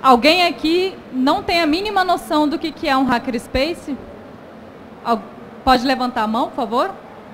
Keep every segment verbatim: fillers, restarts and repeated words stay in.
alguém aqui não tem a mínima noção do que, que é um hackerspace? Pode levantar a mão, por favor?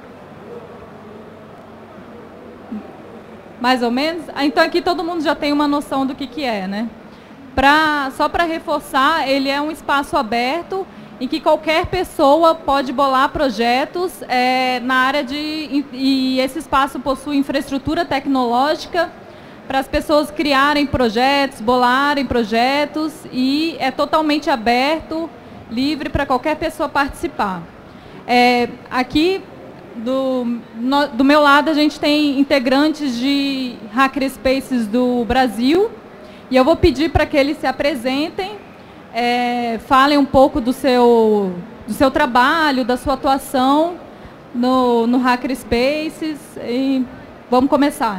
Mais ou menos? Então aqui todo mundo já tem uma noção do que, que é, né? Pra, só para reforçar, ele é um espaço aberto em que qualquer pessoa pode bolar projetos é, na área de... E, e esse espaço possui infraestrutura tecnológica para as pessoas criarem projetos, bolarem projetos, e é totalmente aberto, livre para qualquer pessoa participar. É, aqui, do, no, do meu lado, a gente tem integrantes de hackerspaces do Brasil, e eu vou pedir para que eles se apresentem, é, falem um pouco do seu, do seu trabalho, da sua atuação no, no hackerspaces, e vamos começar.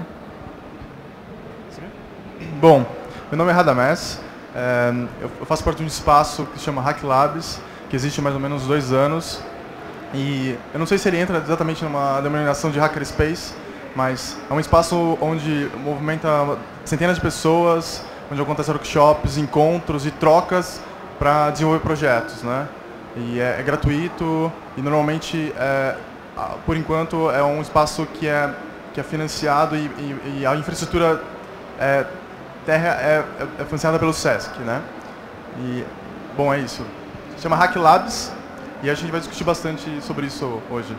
Bom, meu nome é Radamés, é, eu faço parte de um espaço que se chama Hack Labs, que existe há mais ou menos dois anos, e eu não sei se ele entra exatamente numa denominação de hackerspace, mas é um espaço onde movimenta centenas de pessoas, onde acontecem workshops, encontros e trocas para desenvolver projetos, né? E é, é gratuito e normalmente, é, por enquanto, é um espaço que é, que é financiado e, e, e a infraestrutura é, terra é, é financiada pelo SESC, né? E, bom, é isso. Se chama Hack Labs e a gente vai discutir bastante sobre isso hoje.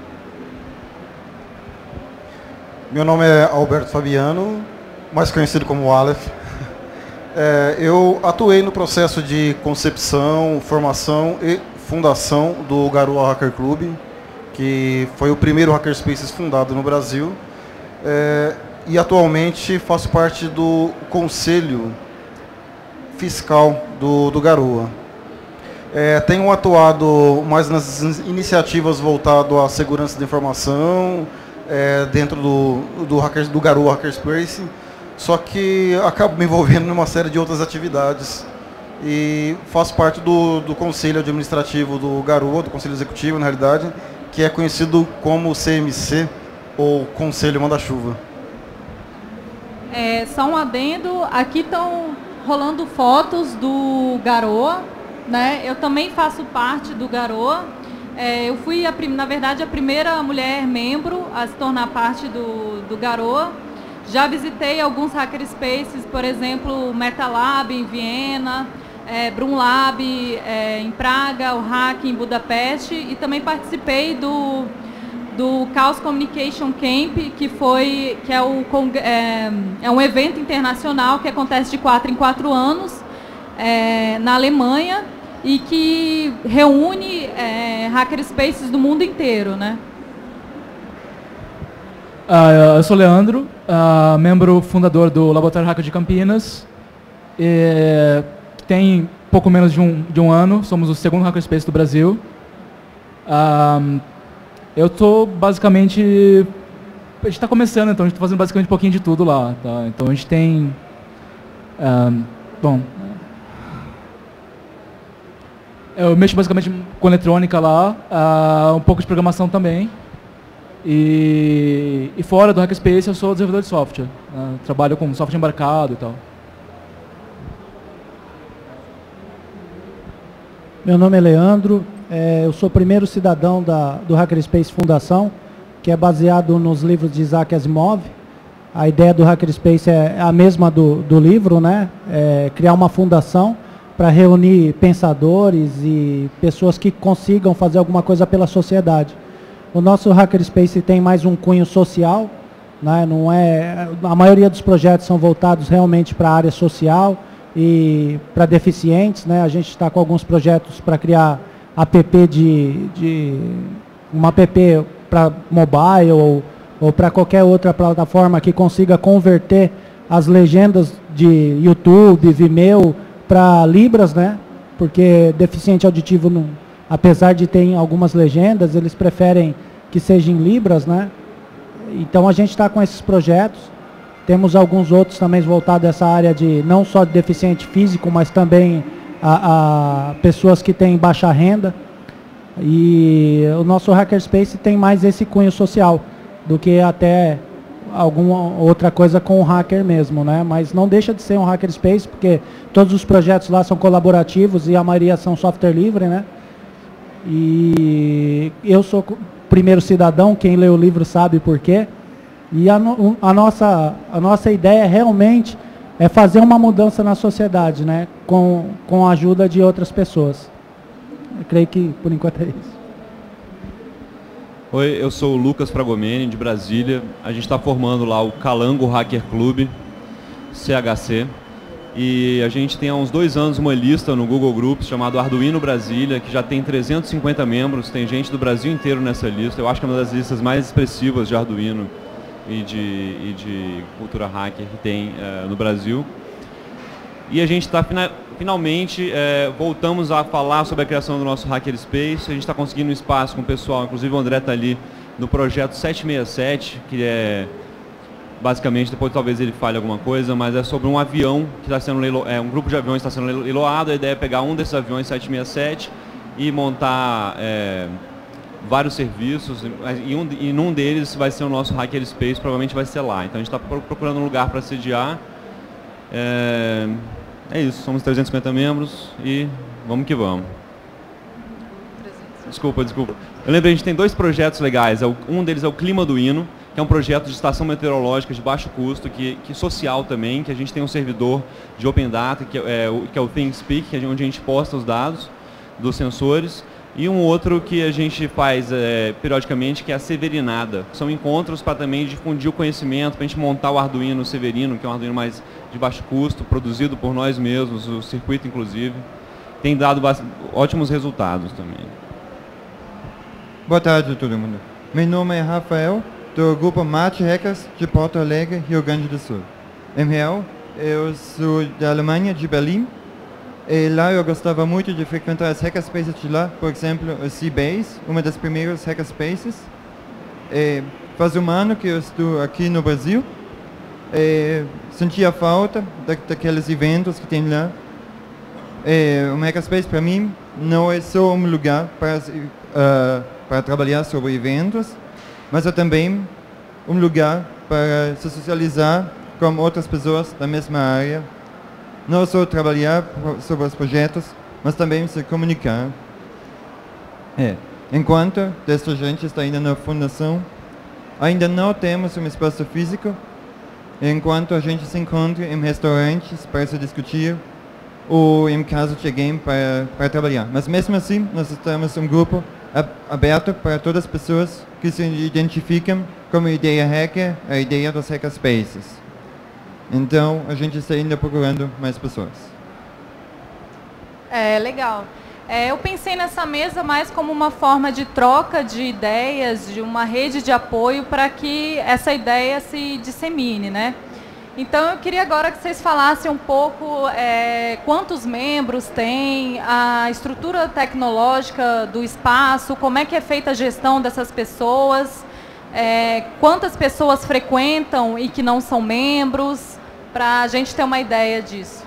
Meu nome é Alberto Fabiano, mais conhecido como Aleph. É, eu atuei no processo de concepção, formação e fundação do Garoa Hacker Club, que foi o primeiro hackerspaces fundado no Brasil. É, e atualmente faço parte do conselho fiscal do, do Garoa. É, tenho atuado mais nas iniciativas voltadas à segurança da informação, é, dentro do, do, hacker, do Garoa Hackerspace, só que acabo me envolvendo numa série de outras atividades e faço parte do, do conselho administrativo do Garoa, do conselho executivo, na realidade, que é conhecido como C M C, ou Conselho Manda-Chuva. É, só um adendo, aqui estão rolando fotos do Garoa, né? Eu também faço parte do Garoa. É, eu fui, a, na verdade, a primeira mulher membro a se tornar parte do, do Garoa. Já visitei alguns hackerspaces, por exemplo, o MetaLab em Viena, é, Brunlab é, em Praga, o Hack em Budapeste, e também participei do, do Chaos Communication Camp, que, foi, que é, o, é, é um evento internacional que acontece de quatro em quatro anos é, na Alemanha e que reúne é, hackerspaces do mundo inteiro, né? Uh, eu sou Leandro, uh, membro fundador do Laboratório Hacker de Campinas. E tem pouco menos de um, de um ano, somos o segundo hackerspace do Brasil. Uh, eu estou basicamente... A gente está começando, então a gente está fazendo basicamente um pouquinho de tudo lá. Tá? Então a gente tem... Uh, bom... Eu mexo basicamente com eletrônica lá, uh, um pouco de programação também. E, e fora do Hackerspace eu sou desenvolvedor de software. Uh, trabalho com software embarcado e tal. Meu nome é Leandro, é, eu sou o primeiro cidadão da, do Hackerspace Fundação, que é baseado nos livros de Isaac Asimov. A ideia do Hackerspace é a mesma do, do livro, né? É criar uma fundação para reunir pensadores e pessoas que consigam fazer alguma coisa pela sociedade. O nosso Hackerspace tem mais um cunho social, né? Não é, a maioria dos projetos são voltados realmente para a área social e para deficientes, né? A gente está com alguns projetos para criar app de, de uma app para mobile ou, ou para qualquer outra plataforma que consiga converter as legendas de YouTube, Vimeo para Libras, né? Porque deficiente auditivo, não, apesar de ter algumas legendas, eles preferem que seja em Libras, né? Então a gente está com esses projetos. Temos alguns outros também voltados a essa área de não só de deficiente físico, mas também a, a pessoas que têm baixa renda. E o nosso Hackerspace tem mais esse cunho social do que até alguma outra coisa com o hacker mesmo, né? Mas não deixa de ser um hackerspace, porque todos os projetos lá são colaborativos e a maioria são software livre, né? E eu sou o primeiro cidadão, quem lê o livro sabe por quê. E a, no, a, nossa, a nossa ideia realmente é fazer uma mudança na sociedade, né? Com, com a ajuda de outras pessoas. Eu creio que por enquanto é isso. Oi, eu sou o Lucas Fragomeni, de Brasília. A gente está formando lá o Calango Hacker Club, C H C. E a gente tem há uns dois anos uma lista no Google Groups chamado Arduino Brasília, que já tem trezentos e cinquenta membros, tem gente do Brasil inteiro nessa lista. Eu acho que é uma das listas mais expressivas de Arduino e de, e de cultura hacker que tem uh, no Brasil. E a gente está, fina, finalmente, uh, voltamos a falar sobre a criação do nosso Hackerspace. A gente está conseguindo um espaço com o pessoal, inclusive o André está ali no projeto sete seis sete, que é... basicamente, depois talvez ele fale alguma coisa, mas é sobre um avião que está sendo leiloado, é, um grupo de aviões está sendo leiloado. A ideia é pegar um desses aviões sete seis sete e montar é, vários serviços, e, um, e num deles vai ser o nosso Hackerspace, provavelmente vai ser lá. Então a gente está procurando um lugar para sediar. É, é isso, somos trezentos e cinquenta membros e vamos que vamos. Desculpa, desculpa. Eu lembro, a gente tem dois projetos legais. Um deles é o Clima do Hino, que é um projeto de estação meteorológica de baixo custo, que, que social também, que a gente tem um servidor de Open Data, que é, que é o ThinkSpeak, que é onde a gente posta os dados dos sensores, e um outro que a gente faz é, periodicamente, que é a Severinada. São encontros para também difundir o conhecimento, para a gente montar o Arduino Severino, que é um Arduino mais de baixo custo, produzido por nós mesmos, o circuito inclusive. Tem dado ótimos resultados também. Boa tarde a todo mundo. Meu nome é Rafael, do grupo Mate Hackers de Porto Alegre, Rio Grande do Sul. Em real, eu sou da Alemanha, de Berlim, e lá eu gostava muito de frequentar as hackerspaces de lá, por exemplo, o C-Base, uma das primeiras hackerspaces. E faz um ano que eu estou aqui no Brasil, e sentia falta da, daqueles eventos que tem lá. E um hackerspace para mim não é só um lugar para, uh, para trabalhar sobre eventos, mas é também um lugar para se socializar com outras pessoas da mesma área. Não só trabalhar sobre os projetos, mas também se comunicar. É. Enquanto esta gente está ainda na fundação, ainda não temos um espaço físico, enquanto a gente se encontra em restaurantes para se discutir, ou em casa de alguém para, para trabalhar. Mas mesmo assim, nós estamos um grupo aberto para todas as pessoas que se identificam como ideia hacker, a ideia dos hackerspaces. Então, a gente está ainda procurando mais pessoas. É, legal. É, eu pensei nessa mesa mais como uma forma de troca de ideias, de uma rede de apoio para que essa ideia se dissemine, né? Então, eu queria agora que vocês falassem um pouco é, quantos membros tem, a estrutura tecnológica do espaço, como é que é feita a gestão dessas pessoas, é, quantas pessoas frequentam e que não são membros, para a gente ter uma ideia disso.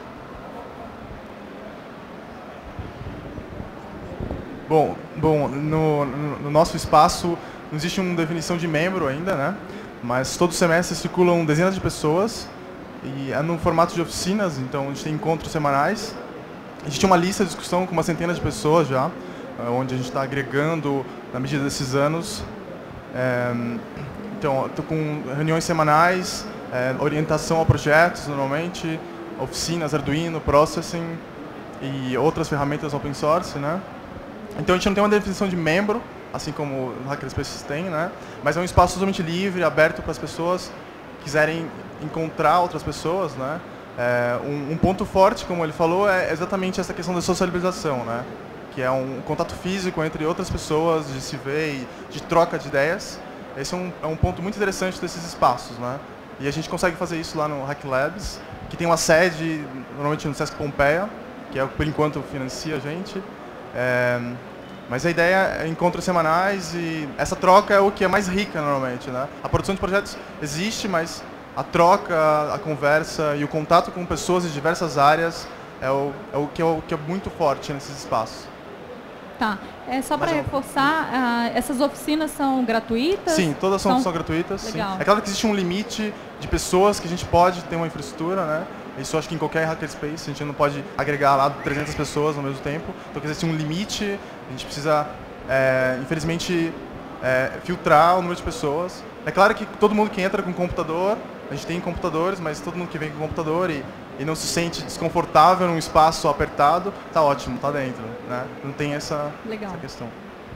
Bom, bom no, no nosso espaço não existe uma definição de membro ainda, né? Mas todo semestre circulam dezenas de pessoas e é no formato de oficinas, então a gente tem encontros semanais. A gente tem uma lista de discussão com uma centena de pessoas já, onde a gente está agregando na medida desses anos. É, então, estou com reuniões semanais, é, orientação a projetos, normalmente, oficinas, Arduino, Processing e outras ferramentas open source, né? Então, a gente não tem uma definição de membro, assim como o Hackerspaces tem, né? Mas é um espaço totalmente livre, aberto para as pessoas que quiserem encontrar outras pessoas, né? É, um, um ponto forte, como ele falou, é exatamente essa questão da socialização, né? Que é um contato físico entre outras pessoas, de se ver e de troca de ideias. Esse é um, é um ponto muito interessante desses espaços, né? E a gente consegue fazer isso lá no Hack Labs, que tem uma sede, normalmente no Sesc Pompeia, que é o que por enquanto financia a gente. É, mas a ideia é encontros semanais e essa troca é o que é mais rica normalmente, né? A produção de projetos existe, mas a troca, a conversa e o contato com pessoas de diversas áreas é o, é o, que, é o que é muito forte nesses espaços. Tá. É só para Mas eu- reforçar, ah, essas oficinas são gratuitas? Sim, todas são, São- são gratuitas. Sim. Legal. É claro que existe um limite de pessoas que a gente pode ter uma infraestrutura, né? Isso eu acho que em qualquer hackerspace a gente não pode agregar lá trezentas pessoas ao mesmo tempo. Então existe um limite, a gente precisa, é, infelizmente, é, filtrar o número de pessoas. É claro que todo mundo que entra com computador, a gente tem computadores, mas todo mundo que vem com computador e, e não se sente desconfortável num espaço apertado, tá ótimo, tá dentro, né? Não tem essa, Legal. essa questão.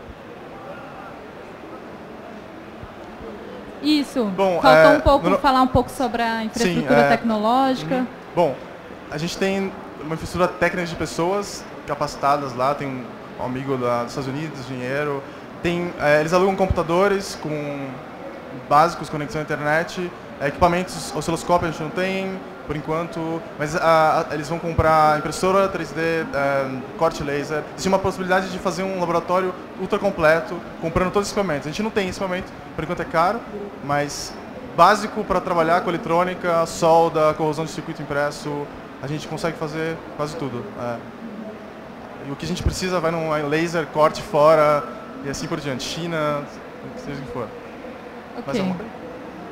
Isso. Bom, Faltou é, um pouco, no- falar um pouco sobre a infraestrutura é, tecnológica. Bom, a gente tem uma infraestrutura técnica de pessoas capacitadas lá, tem um amigo da, dos Estados Unidos, engenheiro, tem, é, eles alugam computadores com básicos, conexão à internet, é, equipamentos, osciloscópio a gente não tem, por enquanto, mas a, a, eles vão comprar impressora três D, é, corte laser. Existe uma possibilidade de fazer um laboratório ultra completo, comprando todos os equipamentos. A gente não tem esse equipamento, por enquanto é caro, mas básico para trabalhar com eletrônica, solda, corrosão de circuito impresso, a gente consegue fazer quase tudo. É. E o que a gente precisa vai num laser, corte fora e assim por diante. China, seja o que for. Mais Ok. alguma coisa?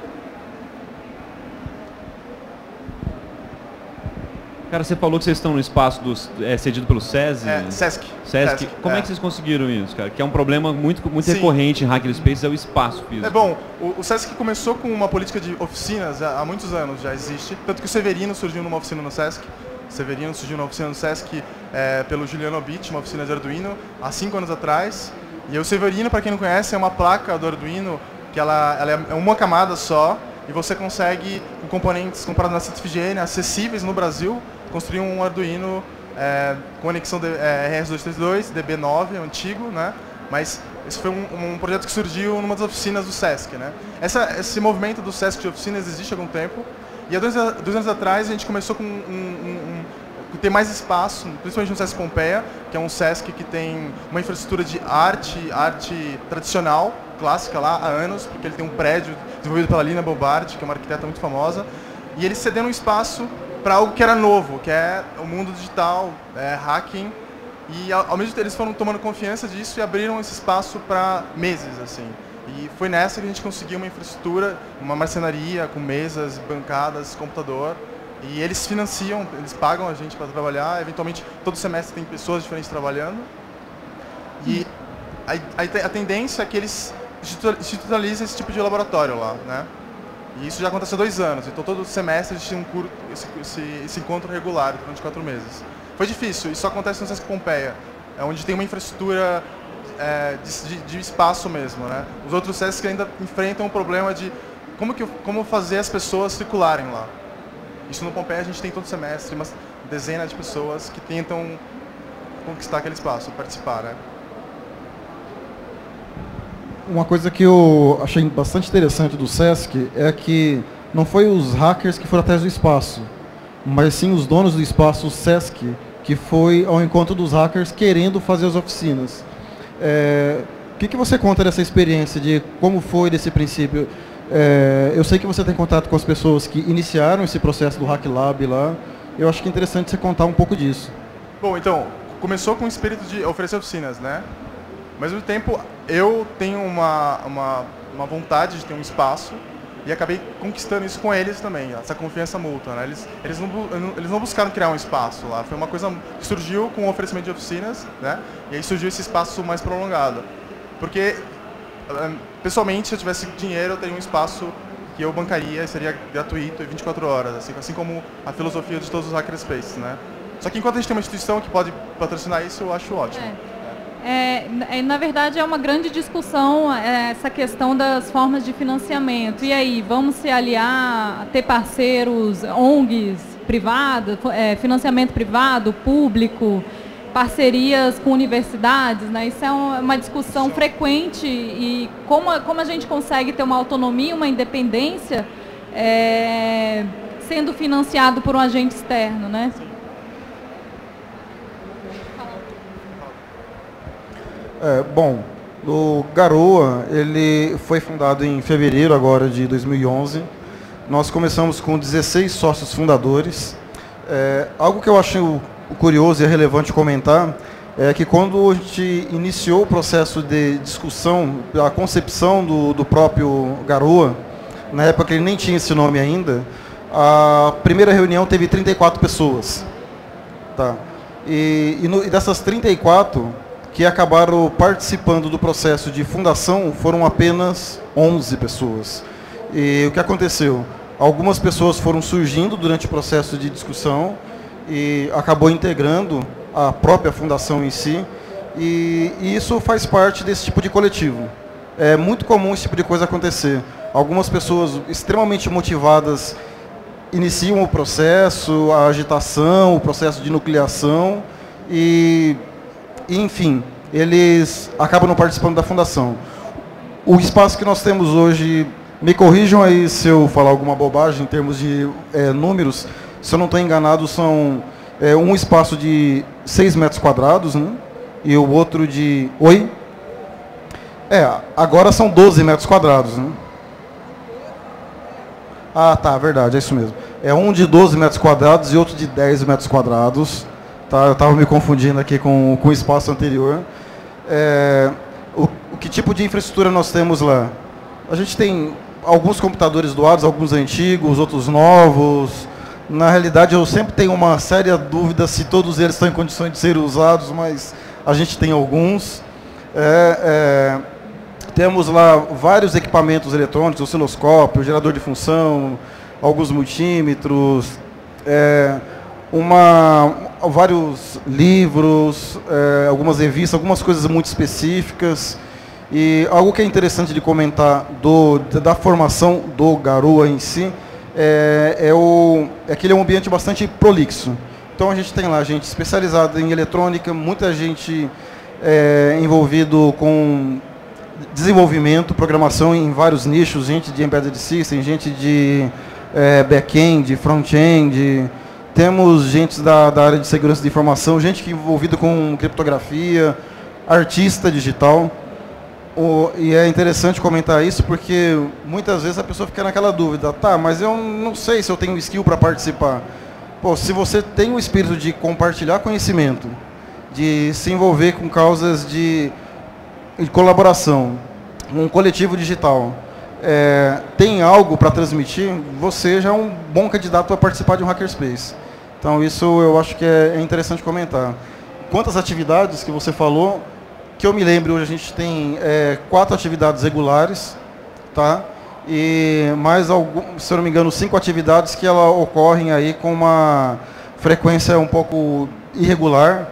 Cara, você falou que vocês estão no espaço do, é, cedido pelo SESI? É, Sesc. Sesc. Como é. é que vocês conseguiram isso, cara? Que é um problema muito, muito Sim. recorrente em hackerspace, é o espaço físico. É bom, o, o Sesc começou com uma política de oficinas há, há muitos anos, já existe. Tanto que o Severino surgiu numa oficina no Sesc. O Severino surgiu numa oficina no Sesc é, pelo Juliano Obit, uma oficina de Arduino, há cinco anos atrás. E o Severino, para quem não conhece, é uma placa do Arduino que ela, ela é uma camada só e você consegue, com componentes comprados na C F G N, acessíveis no Brasil, construir um Arduino é, com conexão de, é, R S duzentos e trinta e dois, D B nove, é um antigo, né? Mas esse foi um, um projeto que surgiu numa das oficinas do Sesc, né? Essa, esse movimento do Sesc de oficinas existe há algum tempo. E há dois, dois anos atrás a gente começou com um, um, um, ter mais espaço, principalmente no Sesc Pompeia, que é um Sesc que tem uma infraestrutura de arte, arte tradicional, clássica lá há anos, porque ele tem um prédio desenvolvido pela Lina Bobardi, que é uma arquiteta muito famosa, e eles cederam um espaço para algo que era novo, que é o mundo digital, é, hacking, e ao, ao mesmo tempo eles foram tomando confiança disso e abriram esse espaço para meses, assim. E foi nessa que a gente conseguiu uma infraestrutura, uma marcenaria com mesas, bancadas, computador, e eles financiam, eles pagam a gente para trabalhar, eventualmente todo semestre tem pessoas diferentes trabalhando, e a, a, a tendência é que eles institucionalizem esse tipo de laboratório lá, né? E isso já aconteceu há dois anos, então todo semestre a gente tem um curto, esse, esse, esse encontro regular durante quatro meses. Foi difícil, isso acontece no Sesc Pompeia, é onde tem uma infraestrutura é, de, de, de espaço mesmo, né? Os outros Sesc ainda enfrentam o problema de como, que, como fazer as pessoas circularem lá. Isso no Pompeia a gente tem todo semestre, uma dezena de pessoas que tentam conquistar aquele espaço, participar, né? Uma coisa que eu achei bastante interessante do Sesc é que não foi os hackers que foram atrás do espaço, mas sim os donos do espaço, o Sesc, que foi ao encontro dos hackers querendo fazer as oficinas. É, o que, que você conta dessa experiência, de como foi desse princípio? É, eu sei que você tem contato com as pessoas que iniciaram esse processo do Hack Lab lá. Eu acho que é interessante você contar um pouco disso. Bom, então, começou com o espírito de oferecer oficinas, né? Mas, ao mesmo tempo, eu tenho uma, uma, uma vontade de ter um espaço e acabei conquistando isso com eles também, essa confiança mútua, né? Eles, eles, não, eles não buscaram criar um espaço lá, foi uma coisa que surgiu com o oferecimento de oficinas, né? E aí surgiu esse espaço mais prolongado. Porque, pessoalmente, se eu tivesse dinheiro, eu teria um espaço que eu bancaria e seria gratuito e vinte e quatro horas, assim, assim como a filosofia de todos os hackerspaces, né? Só que enquanto a gente tem uma instituição que pode patrocinar isso, eu acho ótimo. É. É, na verdade, é uma grande discussão é, essa questão das formas de financiamento. E aí, vamos se aliar, ter parceiros, O N Gs privados, é, financiamento privado, público, parcerias com universidades, né? Isso é uma discussão frequente e como, como a gente consegue ter uma autonomia, uma independência, é, sendo financiado por um agente externo, né? É, bom, o Garoa, ele foi fundado em fevereiro agora de dois mil e onze. Nós começamos com dezesseis sócios fundadores. É, algo que eu acho curioso e relevante comentar é que quando a gente iniciou o processo de discussão, a concepção do, do próprio Garoa, na época que ele nem tinha esse nome ainda, a primeira reunião teve trinta e quatro pessoas. Tá? E, e, no, e dessas trinta e quatro que acabaram participando do processo de fundação, foram apenas onze pessoas. E o que aconteceu? Algumas pessoas foram surgindo durante o processo de discussão e acabou integrando a própria fundação em si, e, e isso faz parte desse tipo de coletivo. É muito comum esse tipo de coisa acontecer. Algumas pessoas extremamente motivadas iniciam o processo, a agitação, o processo de nucleação, e, e enfim, eles acabam não participando da fundação. O espaço que nós temos hoje, me corrijam aí se eu falar alguma bobagem em termos de é, números, se eu não estou enganado, são é, um espaço de seis metros quadrados, né? E o outro de... Oi? É, agora são doze metros quadrados, né? Ah, tá, verdade, é isso mesmo. É um de doze metros quadrados e outro de dez metros quadrados. Tá? Eu estava me confundindo aqui com, com o espaço anterior. É, o, o que tipo de infraestrutura nós temos lá? A gente tem alguns computadores doados, alguns antigos, outros novos. Na realidade, eu sempre tenho uma séria dúvida se todos eles estão em condições de ser usados, mas a gente tem alguns. É, é, temos lá vários equipamentos eletrônicos, osciloscópio, gerador de função, alguns multímetros, é, uma, vários livros, é, algumas revistas, algumas coisas muito específicas. E algo que é interessante de comentar do, da formação do Garoa em si, é, é, o, é que ele é um ambiente bastante prolixo. Então a gente tem lá gente especializada em eletrônica, muita gente é, envolvido com desenvolvimento, programação em vários nichos, gente de Embedded System, gente de é, back-end, front-end, temos gente da, da área de segurança de informação, gente que é envolvida com criptografia, artista digital. O, e é interessante comentar isso porque muitas vezes a pessoa fica naquela dúvida, tá, mas eu não sei se eu tenho skill para participar. Pô, se você tem o espírito de compartilhar conhecimento, de se envolver com causas de, de colaboração, um coletivo digital, é, tem algo para transmitir, você já é um bom candidato para participar de um Hackerspace. Então isso eu acho que é, é interessante comentar. Quantas atividades que você falou, que eu me lembro, hoje a gente tem é, quatro atividades regulares, tá? E mais, algum, se eu não me engano, cinco atividades que ela ocorrem aí com uma frequência um pouco irregular.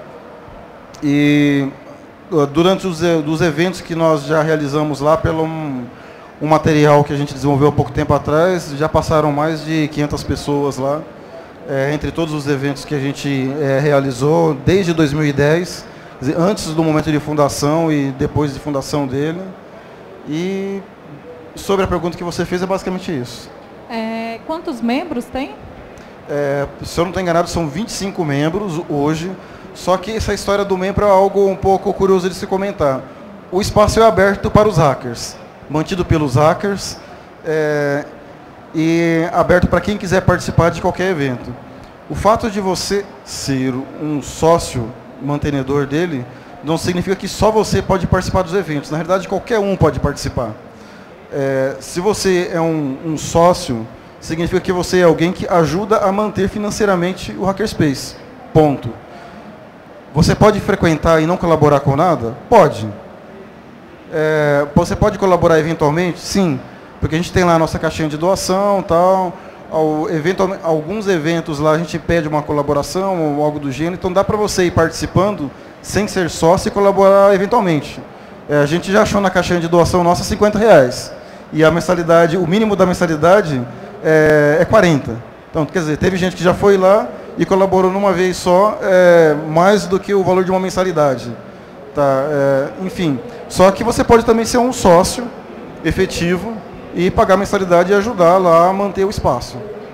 E durante os, os eventos que nós já realizamos lá, pelo um, um material que a gente desenvolveu há pouco tempo atrás, já passaram mais de quinhentas pessoas lá, é, entre todos os eventos que a gente é, realizou desde dois mil e dez, antes do momento de fundação e depois de fundação dele. E sobre a pergunta que você fez, é basicamente isso. É, quantos membros tem? É, se eu não estou enganado, são vinte e cinco membros hoje, só que essa história do membro é algo um pouco curioso de se comentar. O espaço é aberto para os hackers, mantido pelos hackers, é, e aberto para quem quiser participar de qualquer evento. O fato de você ser um sócio mantenedor dele, não significa que só você pode participar dos eventos. Na realidade, qualquer um pode participar. É, se você é um, um sócio, significa que você é alguém que ajuda a manter financeiramente o Hackerspace. Ponto. Você pode frequentar e não colaborar com nada? Pode. É, você pode colaborar eventualmente? Sim. Porque a gente tem lá a nossa caixinha de doação, tal. Ao, eventual, alguns eventos lá a gente pede uma colaboração ou algo do gênero, então dá para você ir participando sem ser sócio e colaborar eventualmente. É, a gente já achou na caixinha de doação nossa cinquenta reais. E a mensalidade, o mínimo da mensalidade é, é quarenta. Então, quer dizer, teve gente que já foi lá e colaborou numa vez só, é, mais do que o valor de uma mensalidade. Tá, é, enfim, só que você pode também ser um sócio efetivo e pagar a mensalidade e ajudar lá a manter o espaço.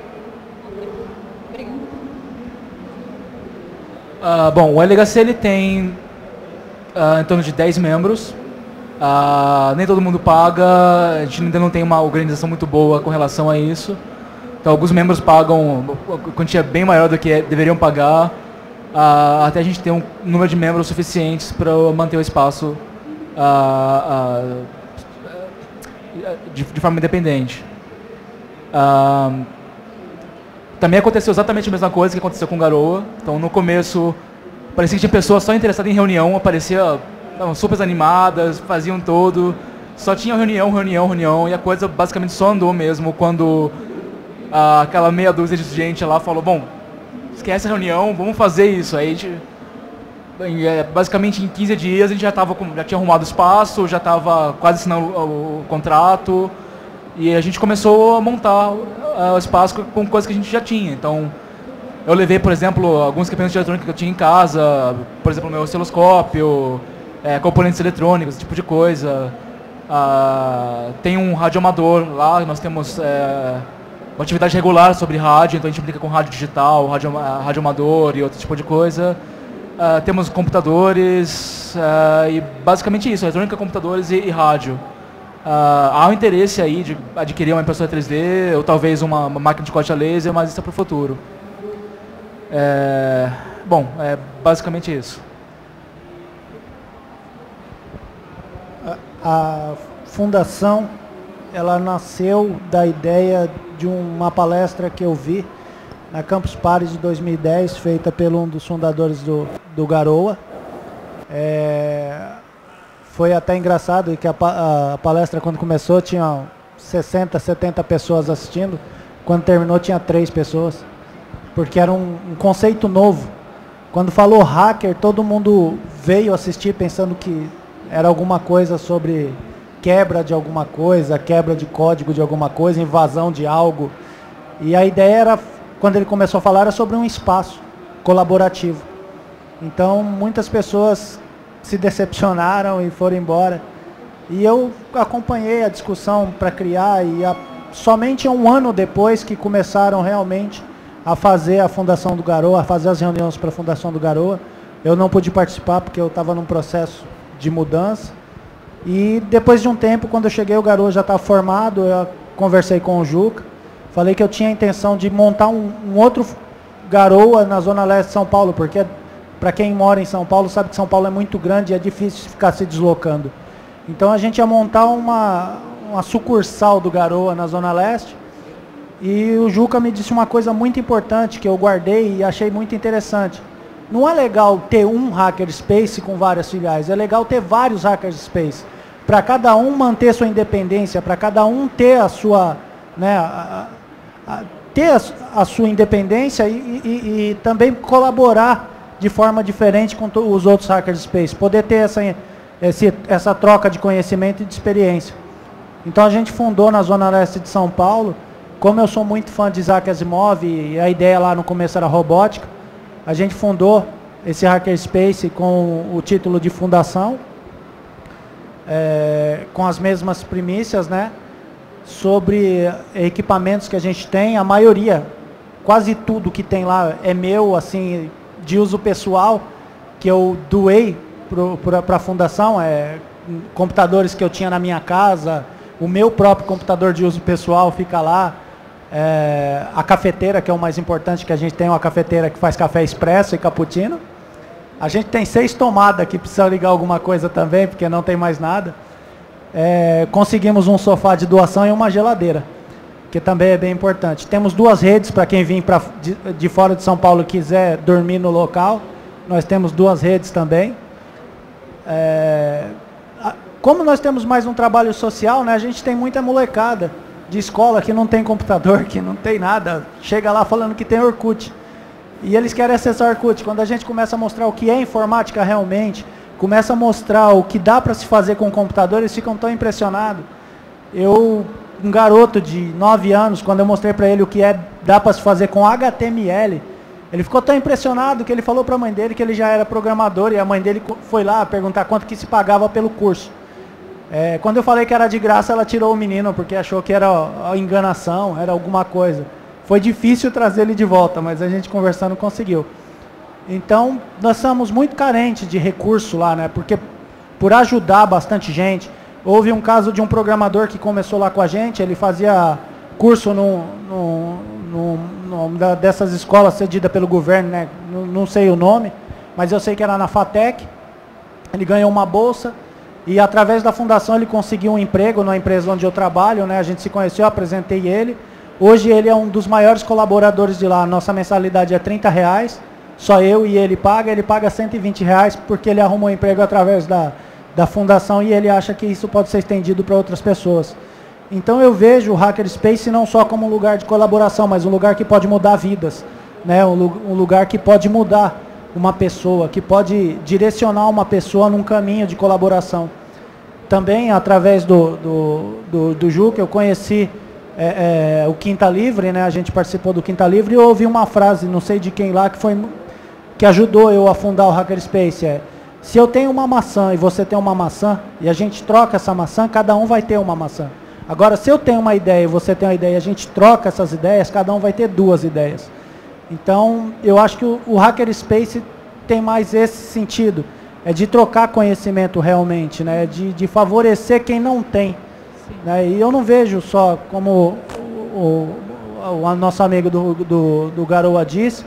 Uh, bom, o L H C ele tem uh, em torno de dez membros. Uh, nem todo mundo paga, a gente ainda não tem uma organização muito boa com relação a isso. Então, alguns membros pagam uma quantia bem maior do que deveriam pagar. uh, até a gente ter um número de membros suficientes para manter o espaço uh, uh, de, de forma independente. Uh, também aconteceu exatamente a mesma coisa que aconteceu com Garoa. Então, no começo, parecia que tinha pessoas só interessadas em reunião, aparecia super animadas, faziam todo, só tinha reunião, reunião, reunião, e a coisa basicamente só andou mesmo quando ah, aquela meia dúzia de gente lá falou, bom, esquece a reunião, vamos fazer isso. Aí a gente, basicamente em quinze dias a gente já, tava, já tinha arrumado espaço, já estava quase assinando o, o contrato, e a gente começou a montar uh, o espaço com coisas que a gente já tinha. Então, eu levei, por exemplo, alguns equipamentos de eletrônica que eu tinha em casa, por exemplo, meu osciloscópio, é, componentes eletrônicos, esse tipo de coisa. Uh, tem um radioamador lá, nós temos é, uma atividade regular sobre rádio, então a gente brinca com rádio digital, rádio, radioamador e outro tipo de coisa. Uh, temos computadores uh, e basicamente isso, eletrônica, computadores e, e rádio. Uh, há um interesse aí de adquirir uma impressora três D ou talvez uma, uma máquina de corte a laser, mas isso é para o futuro. É, bom, é basicamente isso. A, a fundação, ela nasceu da ideia de uma palestra que eu vi na Campus Party de dois mil e dez, feita por um dos fundadores do, do Garoa. É, foi até engraçado que a, a palestra, quando começou, tinha sessenta, setenta pessoas assistindo. Quando terminou, tinha três pessoas. Porque era um, um conceito novo. Quando falou hacker, todo mundo veio assistir pensando que era alguma coisa sobre quebra de alguma coisa, quebra de código de alguma coisa, invasão de algo. E a ideia era, quando ele começou a falar, era sobre um espaço colaborativo. Então, muitas pessoas se decepcionaram e foram embora. E eu acompanhei a discussão para criar, e a, somente um ano depois que começaram realmente a fazer a fundação do Garoa, a fazer as reuniões para a fundação do Garoa. Eu não pude participar porque eu estava num processo de mudança. E depois de um tempo, quando eu cheguei, o Garoa já estava formado, eu conversei com o Juca, falei que eu tinha a intenção de montar um, um outro Garoa na Zona Leste de São Paulo, porque para quem mora em São Paulo sabe que São Paulo é muito grande e é difícil ficar se deslocando. Então a gente ia montar uma, uma sucursal do Garoa na Zona Leste. E o Juca me disse uma coisa muito importante que eu guardei e achei muito interessante. Não é legal ter um hackerspace com várias filiais, é legal ter vários hackerspace. Para cada um manter sua independência, para cada um ter a sua, né, a, a, ter a, a sua independência e, e, e também colaborar de forma diferente com os outros hackerspace, poder ter essa, esse, essa troca de conhecimento e de experiência. Então a gente fundou na Zona Leste de São Paulo. Como eu sou muito fã de Isaac Asimov e a ideia lá no começo era robótica, a gente fundou esse hackerspace com o título de fundação, é, com as mesmas primícias, né, sobre equipamentos que a gente tem. A maioria, quase tudo que tem lá é meu, assim, de uso pessoal, que eu doei para a fundação, é, computadores que eu tinha na minha casa, o meu próprio computador de uso pessoal fica lá. É, a cafeteira, que é o mais importante, que a gente tem uma cafeteira que faz café expresso e cappuccino. A gente tem seis tomadas que precisa ligar alguma coisa também, porque não tem mais nada. É, conseguimos um sofá de doação e uma geladeira, que também é bem importante. Temos duas redes para quem vir pra, de, de fora de São Paulo e quiser dormir no local. Nós temos duas redes também. É, como nós temos mais um trabalho social, né, a gente tem muita molecada de escola que não tem computador, que não tem nada, chega lá falando que tem Orkut. E eles querem acessar Orkut. Quando a gente começa a mostrar o que é informática realmente, começa a mostrar o que dá para se fazer com o computador, eles ficam tão impressionados. Eu, um garoto de nove anos, quando eu mostrei para ele o que é, dá para se fazer com H T M L, ele ficou tão impressionado que ele falou para a mãe dele que ele já era programador, e a mãe dele foi lá perguntar quanto que se pagava pelo curso. É, quando eu falei que era de graça, ela tirou o menino, porque achou que era ó, enganação, era alguma coisa. Foi difícil trazer ele de volta, mas a gente conversando conseguiu. Então, nós somos muito carentes de recurso lá, né? Porque por ajudar bastante gente, houve um caso de um programador que começou lá com a gente, ele fazia curso num, num, num, nome da, dessas escolas cedidas pelo governo, né? Não, não sei o nome, mas eu sei que era na FATEC. Ele ganhou uma bolsa e através da fundação ele conseguiu um emprego na empresa onde eu trabalho, né? A gente se conheceu, eu apresentei ele. Hoje ele é um dos maiores colaboradores de lá. A nossa mensalidade é trinta reais, só eu e ele paga. Ele paga cento e vinte reais porque ele arrumou um emprego através da, da fundação e ele acha que isso pode ser estendido para outras pessoas. Então eu vejo o Hackerspace não só como um lugar de colaboração, mas um lugar que pode mudar vidas, né? um, um lugar que pode mudar uma pessoa, que pode direcionar uma pessoa num caminho de colaboração. Também, através do, do, do, do Juca, eu conheci é, é, o Quinta Livre, né? A gente participou do Quinta Livre e eu ouvi uma frase, não sei de quem lá, que, foi, que ajudou eu a fundar o Hackerspace. É, se eu tenho uma maçã e você tem uma maçã, e a gente troca essa maçã, cada um vai ter uma maçã. Agora, se eu tenho uma ideia e você tem uma ideia e a gente troca essas ideias, cada um vai ter duas ideias. Então, eu acho que o, o Hackerspace tem mais esse sentido, é de trocar conhecimento realmente, né? de, de favorecer quem não tem. Né? E eu não vejo só, como o, o, o nosso amigo do, do, do Garoa disse,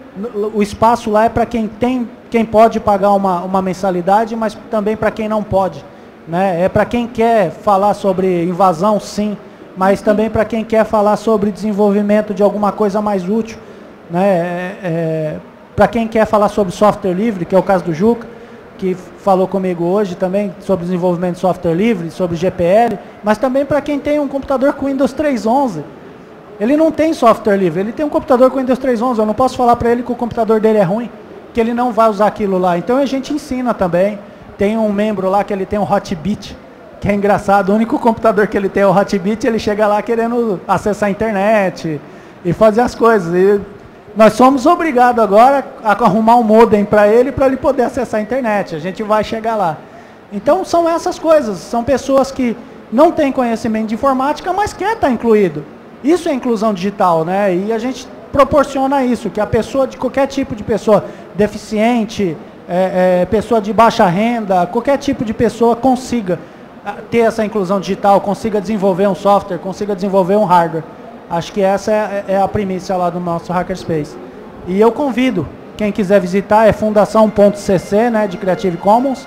o espaço lá é para quem tem, quem pode pagar uma, uma mensalidade, mas também para quem não pode. Né? É para quem quer falar sobre invasão, sim, mas também para quem quer falar sobre desenvolvimento de alguma coisa mais útil. Né? É, é, para quem quer falar sobre software livre, que é o caso do Juca, que falou comigo hoje também sobre desenvolvimento de software livre, sobre G P L, mas também para quem tem um computador com Windows três ponto onze. Ele não tem software livre, ele tem um computador com Windows três ponto onze, eu não posso falar para ele que o computador dele é ruim, que ele não vai usar aquilo lá. Então a gente ensina também. Tem um membro lá que ele tem um Hotbit, que é engraçado, o único computador que ele tem é o Hotbit, ele chega lá querendo acessar a internet e fazer as coisas. E nós somos obrigados agora a arrumar um modem para ele, para ele poder acessar a internet. A gente vai chegar lá. Então são essas coisas, são pessoas que não têm conhecimento de informática, mas quer estar incluído. Isso é inclusão digital, né? E a gente proporciona isso, que a pessoa, de qualquer tipo de pessoa, deficiente, É, é, pessoa de baixa renda, qualquer tipo de pessoa consiga ter essa inclusão digital, consiga desenvolver um software, consiga desenvolver um hardware. Acho que essa é, é a primícia lá do nosso Hackerspace. E eu convido, quem quiser visitar, é fundação ponto c c, né, de Creative Commons.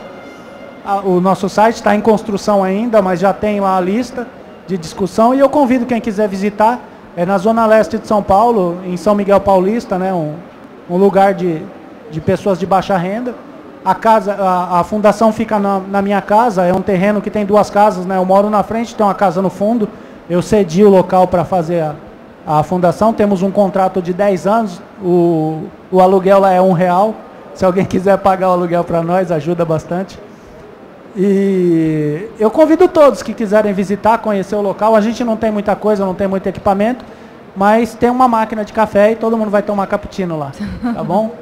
O nosso site está em construção ainda, mas já tem lá a lista de discussão. E eu convido quem quiser visitar, é na Zona Leste de São Paulo, em São Miguel Paulista, né, um, um lugar de... de pessoas de baixa renda. A casa, a, a fundação fica na, na minha casa, é um terreno que tem duas casas, né? Eu moro na frente, tem uma casa no fundo. Eu cedi o local para fazer a, a fundação. Temos um contrato de dez anos, o, o aluguel lá é um real. Se alguém quiser pagar o aluguel para nós, ajuda bastante. E eu convido todos que quiserem visitar, conhecer o local. A gente não tem muita coisa, não tem muito equipamento, mas tem uma máquina de café e todo mundo vai tomar cappuccino lá, tá bom?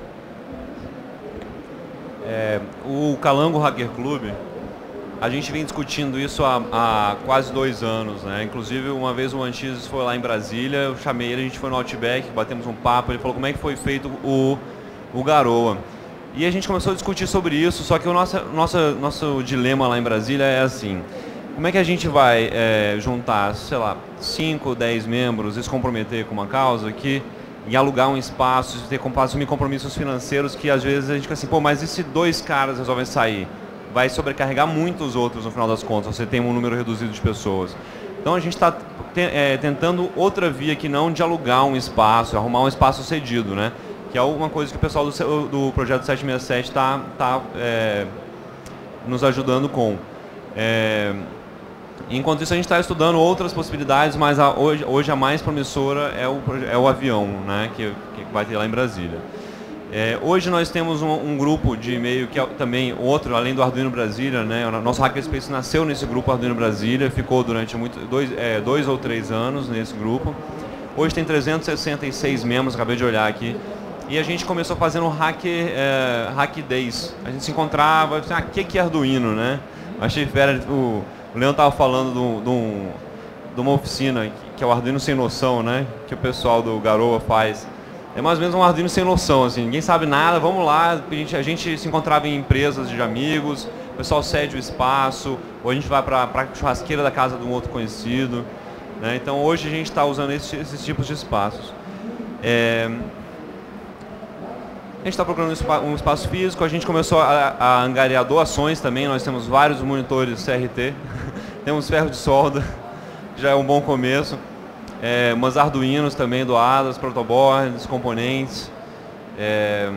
É, o Calango Hacker Club, a gente vem discutindo isso há, há quase dois anos, né? Inclusive, uma vez o Antises foi lá em Brasília, eu chamei ele, a gente foi no Outback, batemos um papo, ele falou como é que foi feito o, o Garoa. E a gente começou a discutir sobre isso, só que o nosso, nosso, nosso dilema lá em Brasília é assim, como é que a gente vai é, juntar, sei lá, cinco, dez membros e se comprometer com uma causa que... em alugar um espaço, ter assumir compromissos financeiros que às vezes a gente fica assim, pô, mas e se dois caras resolvem sair? Vai sobrecarregar muito os outros no final das contas, você tem um número reduzido de pessoas. Então a gente está te, é, tentando outra via que não de alugar um espaço, arrumar um espaço cedido, né? Que é uma coisa que o pessoal do, do projeto sete seis sete está tá, é, nos ajudando com. É, enquanto isso a gente está estudando outras possibilidades, mas a, hoje, hoje a mais promissora é o, é o avião, né, que, que vai ter lá em Brasília. É, hoje nós temos um, um grupo de e-mail que é também outro, além do Arduino Brasília, né, o nosso Hackerspace nasceu nesse grupo Arduino Brasília, ficou durante muito, dois, é, dois ou três anos nesse grupo. Hoje tem trezentos e sessenta e seis membros, acabei de olhar aqui. E a gente começou fazendo hacker, é, hack days. A gente se encontrava, assim, ah, o que, que é Arduino, né? Achei fera, o, o Leandro estava falando de, um, de uma oficina, que é o Arduino Sem Noção, né? Que o pessoal do Garoa faz. É mais ou menos um Arduino sem noção, assim, ninguém sabe nada, vamos lá, a gente, a gente se encontrava em empresas de amigos, o pessoal cede o espaço, ou a gente vai para a churrasqueira da casa de um outro conhecido, né? Então hoje a gente está usando esse, esses tipos de espaços. É, a gente está procurando um, espa um espaço físico, a gente começou a, a angariar doações também, nós temos vários monitores C R T, temos ferro de solda, já é um bom começo, é, umas Arduinos também doadas, protoboards, componentes, é,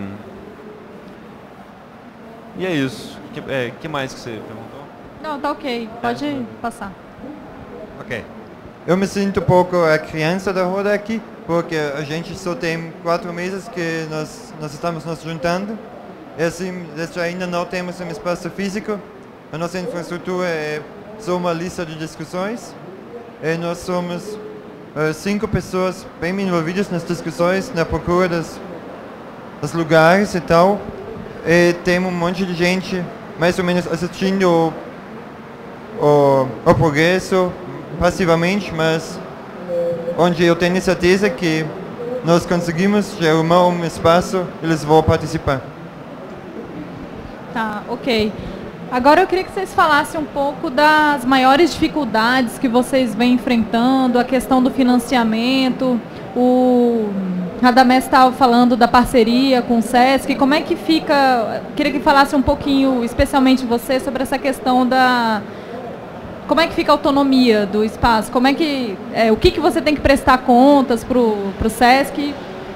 e é isso. O que, é, que mais que você perguntou? Não, tá ok, pode é. passar. Ok. Eu me sinto um pouco a criança da roda aqui, porque a gente só tem quatro meses que nós, nós estamos nos juntando. E assim, ainda não temos um espaço físico. A nossa infraestrutura é só uma lista de discussões. E nós somos uh, cinco pessoas bem envolvidas nas discussões, na procura dos, dos lugares e tal. E tem um monte de gente mais ou menos assistindo o, o, o progresso, passivamente, mas onde eu tenho certeza que nós conseguimos arrumar um espaço, eles vão participar. Tá, ok. Agora eu queria que vocês falassem um pouco das maiores dificuldades que vocês vêm enfrentando, a questão do financiamento, o Radamés estava falando da parceria com o SESC, como é que fica, queria que falasse um pouquinho, especialmente você, sobre essa questão da... Como é que fica a autonomia do espaço? Como é que, é, o que, que você tem que prestar contas para o SESC?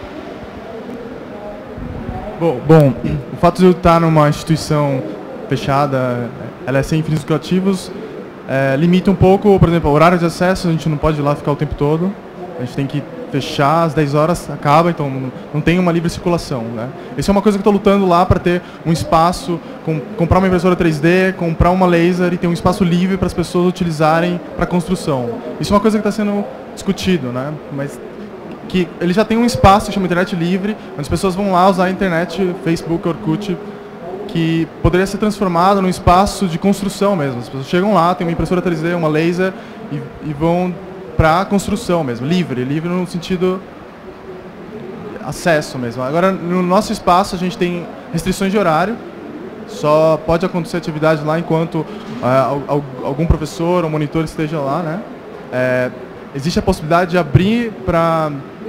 Bom, bom, o fato de eu estar numa instituição fechada, ela é sem fins lucrativos, é, limita um pouco, por exemplo, o horário de acesso, a gente não pode ir lá ficar o tempo todo, a gente tem que fechar, às dez horas acaba, então não tem uma livre circulação, né? Isso é uma coisa que eu estou lutando lá para ter um espaço, com, comprar uma impressora três D, comprar uma laser e ter um espaço livre para as pessoas utilizarem para construção. Isso é uma coisa que está sendo discutido, né? Mas que ele já tem um espaço que chama Internet Livre, onde as pessoas vão lá usar a internet, Facebook, Orkut, que poderia ser transformado num espaço de construção mesmo. As pessoas chegam lá, tem uma impressora três D, uma laser e, e vão para a construção mesmo, livre, livre no sentido acesso mesmo. Agora, no nosso espaço, a gente tem restrições de horário, só pode acontecer atividade lá enquanto uh, algum professor ou monitor esteja lá, né? É, existe a possibilidade de abrir para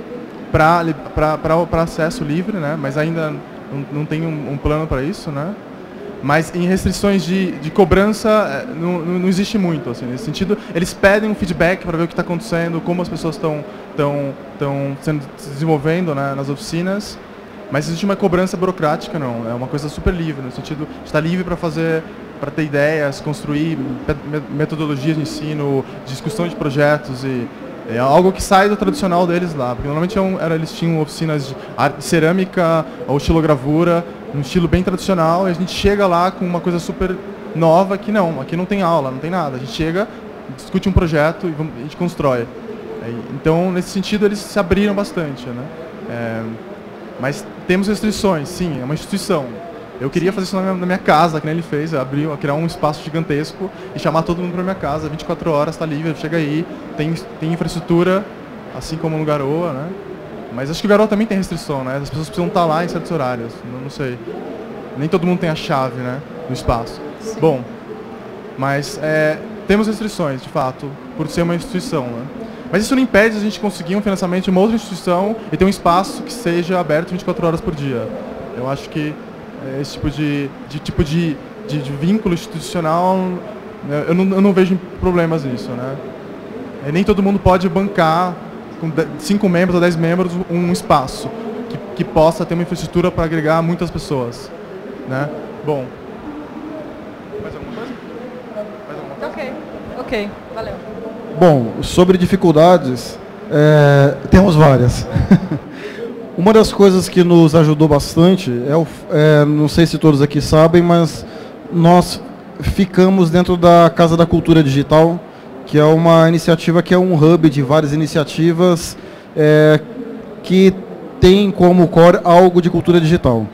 para acesso livre, né? Mas ainda não, não tem um, um plano para isso, né? Mas em restrições de, de cobrança não, não existe muito, assim, nesse sentido. Eles pedem um feedback para ver o que está acontecendo, como as pessoas estão estão estão sendo se desenvolvendo, né, nas oficinas. Mas existe uma cobrança burocrática, não. É uma coisa super livre, no sentido de estar livre para fazer, para ter ideias, construir metodologias de ensino, discussão de projetos e é algo que sai do tradicional deles lá. Porque normalmente era, eles tinham oficinas de arte, cerâmica ou estilogravura, um estilo bem tradicional, e a gente chega lá com uma coisa super nova que não, aqui não tem aula, não tem nada. A gente chega, discute um projeto e a gente constrói. Então, nesse sentido, eles se abriram bastante, né? É, mas temos restrições, sim, é uma instituição. Eu queria fazer isso na minha, na minha casa, que nem ele fez, abrir, criar um espaço gigantesco e chamar todo mundo para minha casa, vinte e quatro horas, está livre, chega aí, tem, tem infraestrutura, assim como no Garoa, né? Mas acho que o Garoa também tem restrição, né? As pessoas precisam estar lá em certos horários, não, não sei. Nem todo mundo tem a chave, né, do espaço. Sim. Bom, mas é, temos restrições, de fato, por ser uma instituição, né? Mas isso não impede a gente conseguir um financiamento de uma outra instituição e ter um espaço que seja aberto vinte e quatro horas por dia. Eu acho que é, esse tipo de, de, tipo de, de, de vínculo institucional, eu não, eu não vejo problemas nisso, né? É, nem todo mundo pode bancar com cinco membros ou dez membros um espaço que, que possa ter uma infraestrutura para agregar muitas pessoas, né? Bom. Mais alguma coisa? Mais alguma coisa? Ok, ok, valeu. Bom, sobre dificuldades, é, temos várias. Uma das coisas que nos ajudou bastante, é, o, é não sei se todos aqui sabem, mas nós ficamos dentro da Casa da Cultura Digital, que é uma iniciativa que é um hub de várias iniciativas é, que tem como core algo de cultura digital.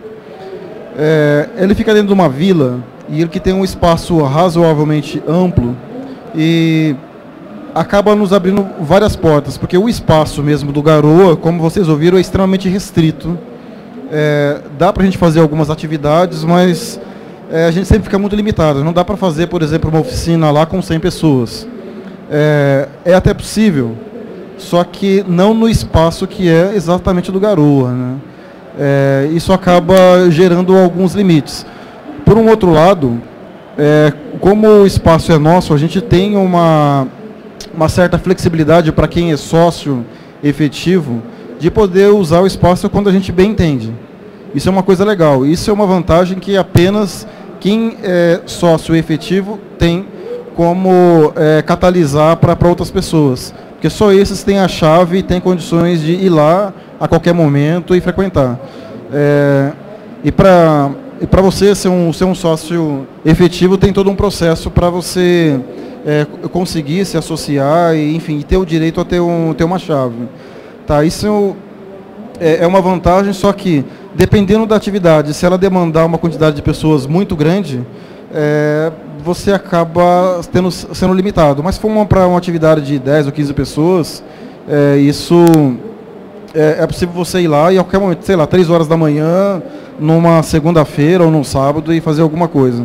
É, ele fica dentro de uma vila e ele que tem um espaço razoavelmente amplo e acaba nos abrindo várias portas, porque o espaço mesmo do Garoa, como vocês ouviram, é extremamente restrito. É, dá para a gente fazer algumas atividades, mas é, a gente sempre fica muito limitado. Não dá para fazer, por exemplo, uma oficina lá com cem pessoas. É, é até possível, só que não no espaço que é exatamente do Garoa, né? É, isso acaba gerando alguns limites. Por um outro lado, é, como o espaço é nosso, a gente tem uma, uma certa flexibilidade para quem é sócio efetivo de poder usar o espaço quando a gente bem entende. Isso é uma coisa legal. Isso é uma vantagem que apenas quem é sócio efetivo tem como é, catalisar para outras pessoas. Porque só esses têm a chave e têm condições de ir lá a qualquer momento e frequentar. É, e para e para você ser um, ser um sócio efetivo, tem todo um processo para você é, conseguir se associar e, enfim, ter o direito a ter, um, ter uma chave. Tá, isso é, é uma vantagem, só que, dependendo da atividade, se ela demandar uma quantidade de pessoas muito grande, é, você acaba tendo, sendo limitado. Mas se for para uma atividade de dez ou quinze pessoas, é, isso é, é possível você ir lá e a qualquer momento, sei lá, três horas da manhã, numa segunda-feira ou num sábado e fazer alguma coisa.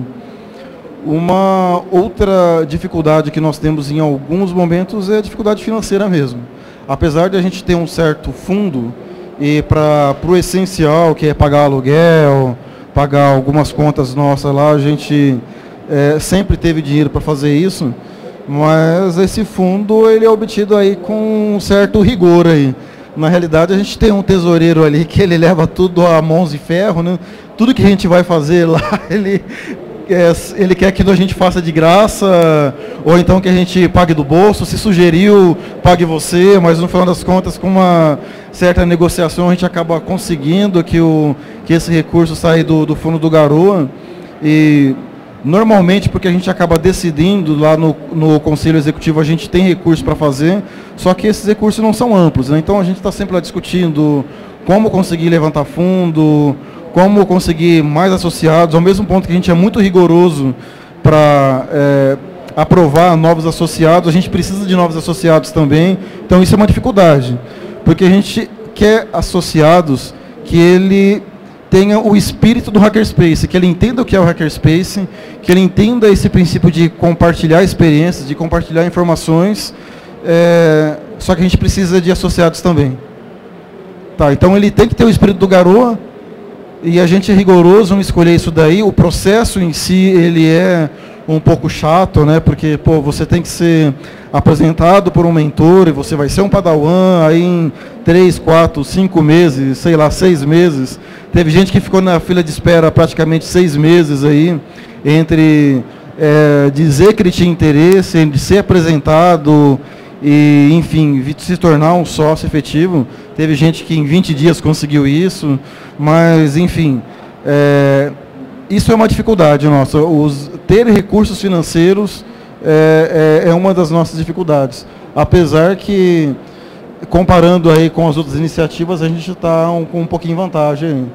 Uma outra dificuldade que nós temos em alguns momentos é a dificuldade financeira mesmo. Apesar de a gente ter um certo fundo e para o essencial, que é pagar aluguel, pagar algumas contas nossas lá, a gente é, sempre teve dinheiro para fazer isso, mas esse fundo ele é obtido aí com um certo rigor aí. Na realidade, a gente tem um tesoureiro ali que ele leva tudo a mãos de ferro, né? Tudo que a gente vai fazer lá, ele, é, ele quer que a gente faça de graça, ou então que a gente pague do bolso. Se sugeriu, pague você, mas no final das contas, com uma certa negociação, a gente acaba conseguindo que, o, que esse recurso saia do, do fundo do Garoa. E normalmente, porque a gente acaba decidindo lá no, no Conselho Executivo, a gente tem recursos para fazer, só que esses recursos não são amplos, né? Então a gente está sempre lá discutindo como conseguir levantar fundo, como conseguir mais associados, ao mesmo ponto que a gente é muito rigoroso para é, aprovar novos associados, a gente precisa de novos associados também, então isso é uma dificuldade, porque a gente quer associados que ele tenha o espírito do Hackerspace, que ele entenda o que é o Hackerspace, que ele entenda esse princípio de compartilhar experiências, de compartilhar informações, é, só que a gente precisa de associados também. Tá, então ele tem que ter o espírito do Garoa, e a gente é rigoroso em escolher isso daí. O processo em si, ele é um pouco chato, né? Porque, pô, você tem que ser apresentado por um mentor, e você vai ser um padawan, aí em três, quatro, cinco meses, sei lá, seis meses. Teve gente que ficou na fila de espera praticamente seis meses aí, entre é, dizer que ele tinha interesse, de ser apresentado e, enfim, se tornar um sócio efetivo. Teve gente que em vinte dias conseguiu isso, mas, enfim, é, isso é uma dificuldade nossa. Os, ter recursos financeiros é, é, é uma das nossas dificuldades. Apesar que, comparando aí com as outras iniciativas, a gente está um, com um pouquinho de vantagem.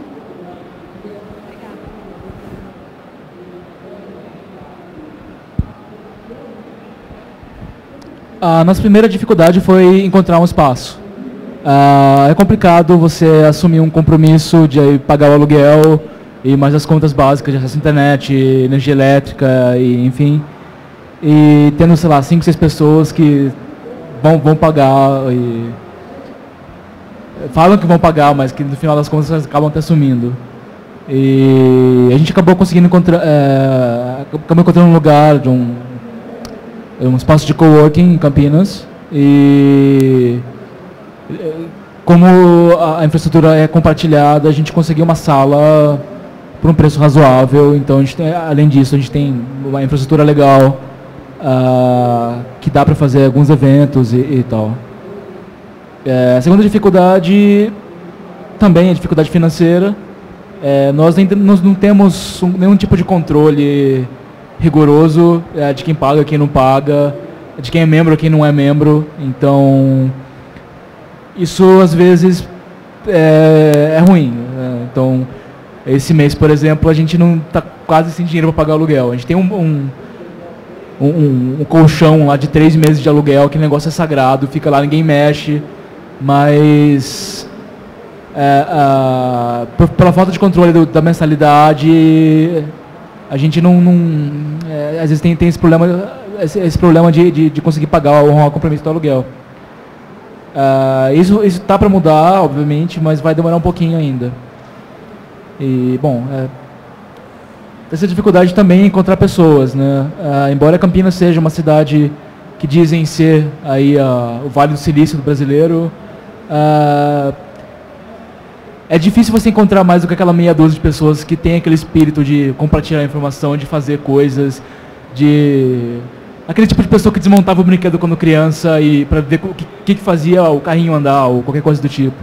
A nossa primeira dificuldade foi encontrar um espaço. Uh, é complicado você assumir um compromisso de aí, pagar o aluguel e mais as contas básicas de acesso à internet, energia elétrica, e, enfim. E tendo, sei lá, cinco, seis pessoas que vão, vão pagar e falam que vão pagar, mas que no final das contas acabam até assumindo. E a gente acabou conseguindo encontrar, é, acabou encontrando um lugar de um um espaço de coworking em Campinas, e como a infraestrutura é compartilhada, a gente conseguiu uma sala por um preço razoável. Então, a gente tem, além disso, a gente tem uma infraestrutura legal uh, que dá para fazer alguns eventos e, e tal. É, a segunda dificuldade também é a dificuldade financeira. É, nós ainda nós não temos um, nenhum tipo de controle rigoroso é, de quem paga, quem não paga, de quem é membro, quem não é membro. Então, isso às vezes é, é ruim. Né? Então, esse mês, por exemplo, a gente não está quase sem dinheiro para pagar aluguel. A gente tem um, um, um, um colchão lá de três meses de aluguel, que negócio é sagrado, fica lá, ninguém mexe, mas é, a, por, pela falta de controle do, da mensalidade, a gente não, não é, às vezes tem, tem esse problema, esse, esse problema de, de, de conseguir pagar ou honrar o compromisso do aluguel. Uh, isso está para mudar, obviamente, mas vai demorar um pouquinho ainda. E, bom, é, essa dificuldade também é encontrar pessoas, né? Uh, embora Campinas seja uma cidade que dizem ser aí, uh, o Vale do Silício do brasileiro, uh, é difícil você encontrar mais do que aquela meia dúzia de pessoas que tem aquele espírito de compartilhar informação, de fazer coisas, de... aquele tipo de pessoa que desmontava o brinquedo quando criança e para ver o que, que fazia o carrinho andar ou qualquer coisa do tipo.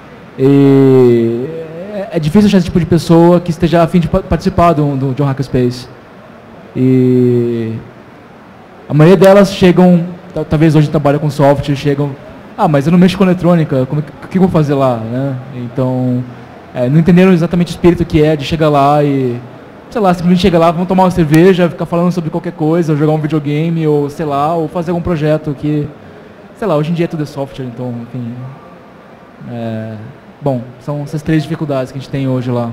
E é difícil achar esse tipo de pessoa que esteja a fim de participar do, do, de um hackerspace. E a maioria delas chegam, talvez hoje trabalham com software, chegam, ah, mas eu não mexo com eletrônica, como, o que eu vou fazer lá, né? Então, é, não entenderam exatamente o espírito que é de chegar lá e, sei lá, simplesmente chegar lá, vamos tomar uma cerveja, ficar falando sobre qualquer coisa, ou jogar um videogame, ou sei lá, ou fazer algum projeto que, sei lá, hoje em dia tudo é software, então, enfim. É, bom, são essas três dificuldades que a gente tem hoje lá.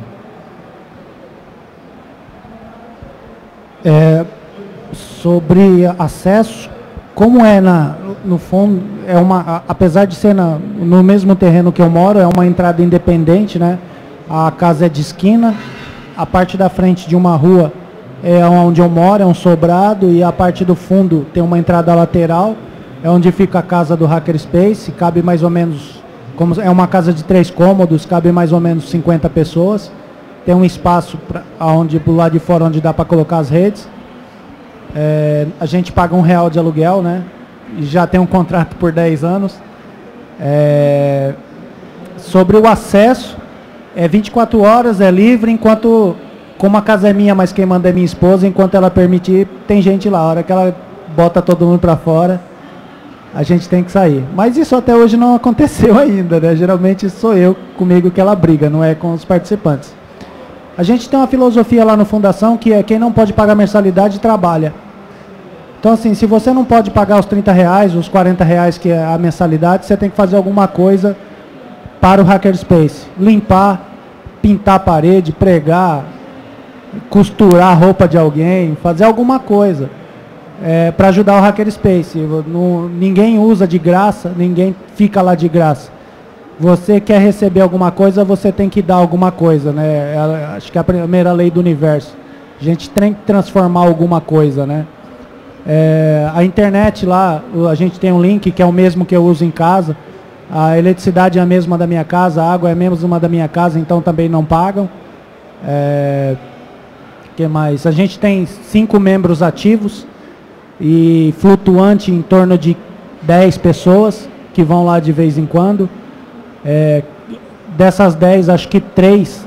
É, sobre acesso, como é na, no fundo, é uma, apesar de ser na, no mesmo terreno que eu moro, é uma entrada independente, né? A casa é de esquina, a parte da frente de uma rua é onde eu moro, é um sobrado, e a parte do fundo tem uma entrada lateral, é onde fica a casa do Hackerspace, cabe mais ou menos, como é uma casa de três cômodos, cabe mais ou menos cinquenta pessoas, tem um espaço pra, onde, do lado de fora onde dá para colocar as redes. É, a gente paga um real de aluguel, né? E já tem um contrato por dez anos. É, sobre o acesso, é vinte e quatro horas, é livre, enquanto, como a casa é minha, mas quem manda é minha esposa, enquanto ela permitir, tem gente lá. A hora que ela bota todo mundo para fora, a gente tem que sair. Mas isso até hoje não aconteceu ainda, né? Geralmente sou eu comigo que ela briga, não é com os participantes. A gente tem uma filosofia lá no Fundação que é quem não pode pagar mensalidade trabalha. Então, assim, se você não pode pagar os trinta reais, os quarenta reais que é a mensalidade, você tem que fazer alguma coisa para o Hackerspace. Limpar, pintar a parede, pregar, costurar a roupa de alguém, fazer alguma coisa é, para ajudar o Hackerspace. Não, ninguém usa de graça, ninguém fica lá de graça. Você quer receber alguma coisa, você tem que dar alguma coisa, né? É, acho que é a primeira lei do universo. A gente tem que transformar alguma coisa, né? É, a internet lá, a gente tem um link que é o mesmo que eu uso em casa. A eletricidade é a mesma da minha casa, a água é a mesma da minha casa, então também não pagam. É, que mais? A gente tem cinco membros ativos e flutuante em torno de dez pessoas que vão lá de vez em quando. É, dessas dez, acho que três,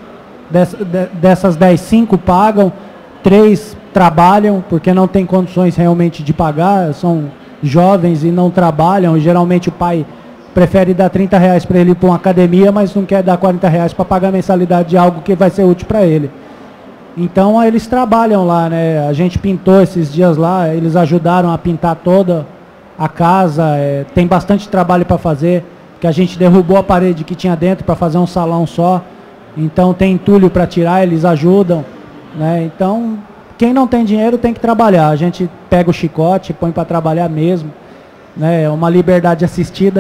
dessas dez, cinco pagam, três trabalham, porque não tem condições realmente de pagar, são jovens e não trabalham, e geralmente o pai prefere dar trinta reais para ele ir para uma academia, mas não quer dar quarenta reais para pagar a mensalidade de algo que vai ser útil para ele. Então eles trabalham lá, né? A gente pintou esses dias lá, eles ajudaram a pintar toda a casa, é, tem bastante trabalho para fazer, que a gente derrubou a parede que tinha dentro para fazer um salão só, então tem entulho para tirar, eles ajudam, né? Então, quem não tem dinheiro tem que trabalhar, a gente pega o chicote, põe para trabalhar mesmo, né? É uma liberdade assistida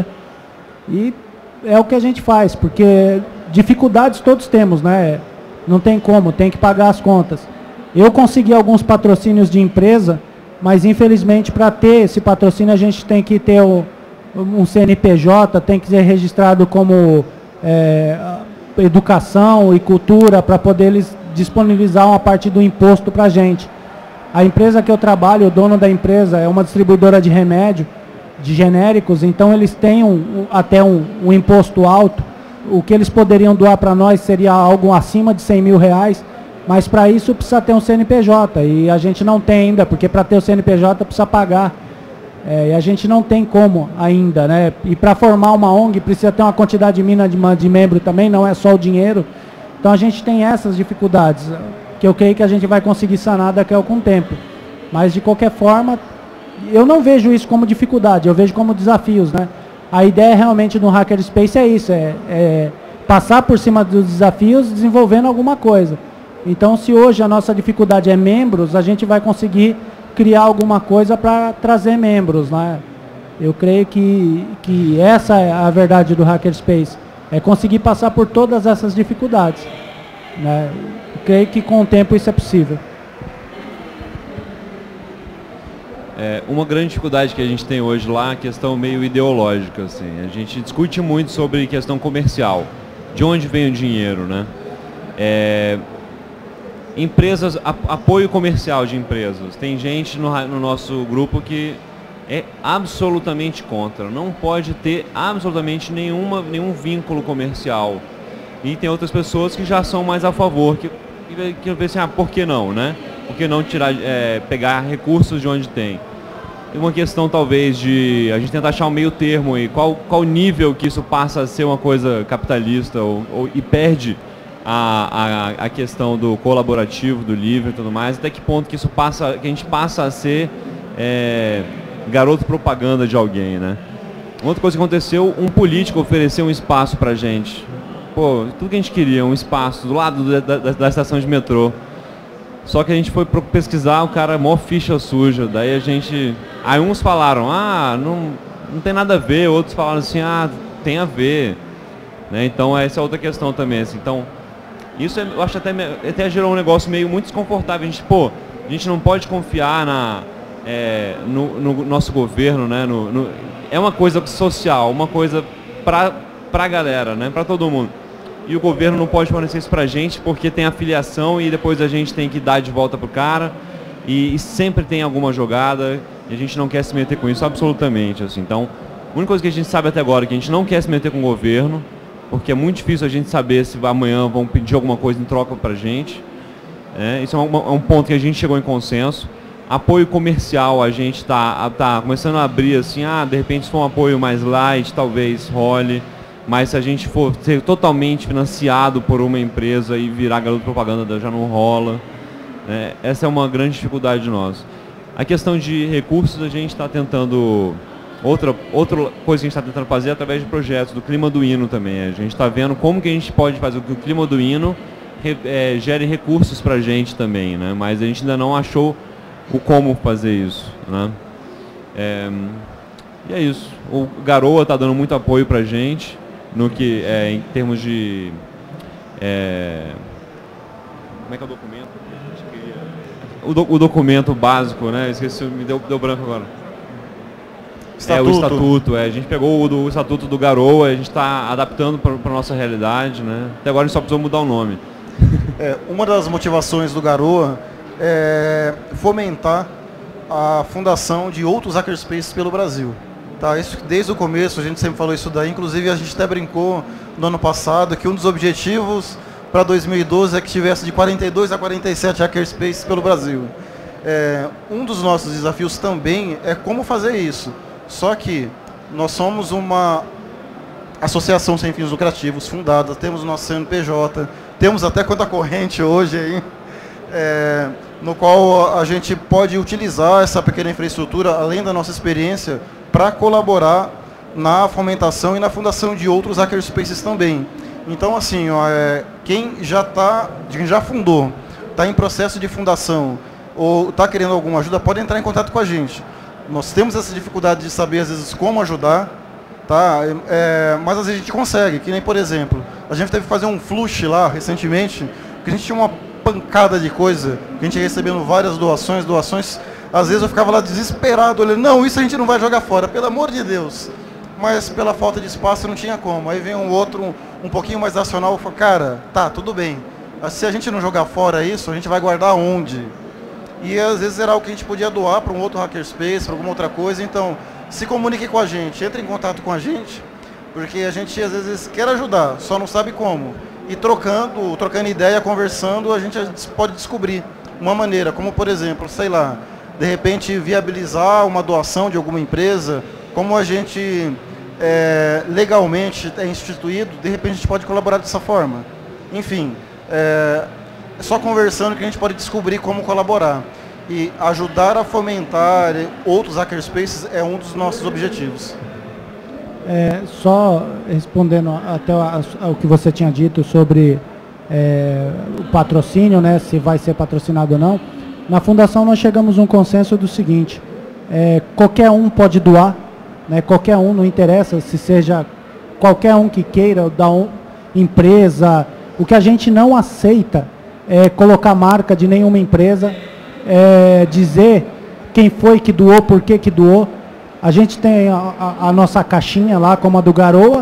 e é o que a gente faz, porque dificuldades todos temos, né? Não tem como, tem que pagar as contas. Eu consegui alguns patrocínios de empresa, mas infelizmente para ter esse patrocínio a gente tem que ter o um C N P J, tem que ser registrado como é, educação e cultura para poder eles disponibilizar uma parte do imposto para a gente. A empresa que eu trabalho, o dono da empresa é uma distribuidora de remédio, de genéricos, então eles têm um, até um, um imposto alto. O que eles poderiam doar para nós seria algo acima de cem mil reais, mas para isso precisa ter um C N P J e a gente não tem ainda, porque para ter o C N P J precisa pagar. É, e a gente não tem como ainda, né? E para formar uma O N G precisa ter uma quantidade mínima de, de membro também, não é só o dinheiro. Então a gente tem essas dificuldades, que eu creio que a gente vai conseguir sanar daqui a algum tempo. Mas de qualquer forma, eu não vejo isso como dificuldade, eu vejo como desafios, né? A ideia realmente no Hackerspace é isso, é, é passar por cima dos desafios desenvolvendo alguma coisa. Então se hoje a nossa dificuldade é membros, a gente vai conseguir criar alguma coisa para trazer membros, né? Eu creio que, que essa é a verdade do Hackerspace, é conseguir passar por todas essas dificuldades, né? Eu creio que com o tempo isso é possível. É, uma grande dificuldade que a gente tem hoje lá é a questão meio ideológica, assim. A gente discute muito sobre questão comercial, de onde vem o dinheiro, né? É, empresas, a, apoio comercial de empresas. Tem gente no, no nosso grupo que é absolutamente contra. Não pode ter absolutamente nenhuma, nenhum vínculo comercial. E tem outras pessoas que já são mais a favor, que, que, que pensam, ah, por que não, né? Por que não tirar, é, pegar recursos de onde tem? Tem uma questão talvez de a gente tentar achar um meio termo aí, qual, qual nível que isso passa a ser uma coisa capitalista ou, ou, e perde a, a, a questão do colaborativo, do livre e tudo mais, até que ponto que isso passa, que a gente passa a ser é, garoto propaganda de alguém, né? Outra coisa que aconteceu, um político ofereceu um espaço pra gente. Pô, tudo que a gente queria, um espaço do lado da, da, da estação de metrô. Só que a gente foi pesquisar, o cara, mó ficha suja. Daí a gente... Aí uns falaram, ah, não, não tem nada a ver. Outros falaram assim, ah, tem a ver. Né? Então essa é outra questão também. Assim. Então, isso é, eu acho até, até gerou um negócio meio muito desconfortável. A gente, pô, a gente não pode confiar na, é, no, no nosso governo, né? No, no, é uma coisa social, uma coisa pra, pra galera, né? Pra todo mundo. E o governo não pode fornecer isso pra gente porque tem afiliação e depois a gente tem que dar de volta pro cara e, e sempre tem alguma jogada e a gente não quer se meter com isso absolutamente, assim. Então, a única coisa que a gente sabe até agora é que a gente não quer se meter com o governo porque é muito difícil a gente saber se amanhã vão pedir alguma coisa em troca pra gente. É, isso é um, é um ponto que a gente chegou em consenso. Apoio comercial, a gente tá, tá começando a abrir assim, ah, de repente se for um apoio mais light, talvez role. Mas se a gente for ser totalmente financiado por uma empresa e virar garoto propaganda, já não rola. Né? Essa é uma grande dificuldade de nós. A questão de recursos, a gente está tentando... Outra, outra coisa que a gente está tentando fazer é através de projetos, do Clima do Hino também. A gente está vendo como que a gente pode fazer que o Clima do Hino é, gere recursos para a gente também. Né? Mas a gente ainda não achou o como fazer isso. Né? É, e é isso. O Garoa está dando muito apoio para a gente. No que, é, em termos de... É, como é que é o documento? O, do, o documento básico, né? Esqueci, me deu, deu branco agora. Estatuto. É, o estatuto. É, a gente pegou o, do, o estatuto do Garoa, a gente está adaptando para a nossa realidade, né? Até agora a gente só precisou mudar o nome. É, uma das motivações do Garoa é fomentar a fundação de outros hackerspaces pelo Brasil. Tá, isso desde o começo, a gente sempre falou isso daí, inclusive a gente até brincou no ano passado que um dos objetivos para dois mil e doze é que tivesse de quarenta e dois a quarenta e sete hackerspaces pelo Brasil. É, um dos nossos desafios também é como fazer isso, só que nós somos uma associação sem fins lucrativos fundada, temos o nosso C N P J, temos até conta corrente hoje aí, é, no qual a gente pode utilizar essa pequena infraestrutura, além da nossa experiência, para colaborar na fomentação e na fundação de outros hackerspaces também. Então, assim, ó, é, quem já tá, quem já fundou, está em processo de fundação ou está querendo alguma ajuda, pode entrar em contato com a gente. Nós temos essa dificuldade de saber, às vezes, como ajudar, tá? É, mas às vezes a gente consegue, que nem, por exemplo, a gente teve que fazer um flush lá, recentemente, porque a gente tinha uma pancada de coisa, a gente ia recebendo várias doações, doações... Às vezes eu ficava lá desesperado, olhando, não, isso a gente não vai jogar fora, pelo amor de Deus. Mas pela falta de espaço não tinha como. Aí vem um outro, um, um pouquinho mais nacional, e fala, cara, tá, tudo bem. Se a gente não jogar fora isso, a gente vai guardar onde? E às vezes era algo que a gente podia doar para um outro hackerspace, para alguma outra coisa. Então, se comunique com a gente, entre em contato com a gente, porque a gente às vezes quer ajudar, só não sabe como. E trocando, trocando ideia, conversando, a gente pode descobrir uma maneira, como por exemplo, sei lá, de repente viabilizar uma doação de alguma empresa, como a gente é, legalmente é instituído, de repente a gente pode colaborar dessa forma. Enfim, é, só conversando que a gente pode descobrir como colaborar. E ajudar a fomentar outros hackerspaces é um dos nossos objetivos. É, só respondendo até ao que você tinha dito sobre é, o patrocínio, né, se vai ser patrocinado ou não. Na Fundação nós chegamos a um consenso do seguinte, é, qualquer um pode doar, né? Qualquer um, não interessa se seja qualquer um que queira, da um, empresa. O que a gente não aceita é colocar marca de nenhuma empresa, é dizer quem foi que doou, por que que doou. A gente tem a, a, a nossa caixinha lá, como a do Garoa.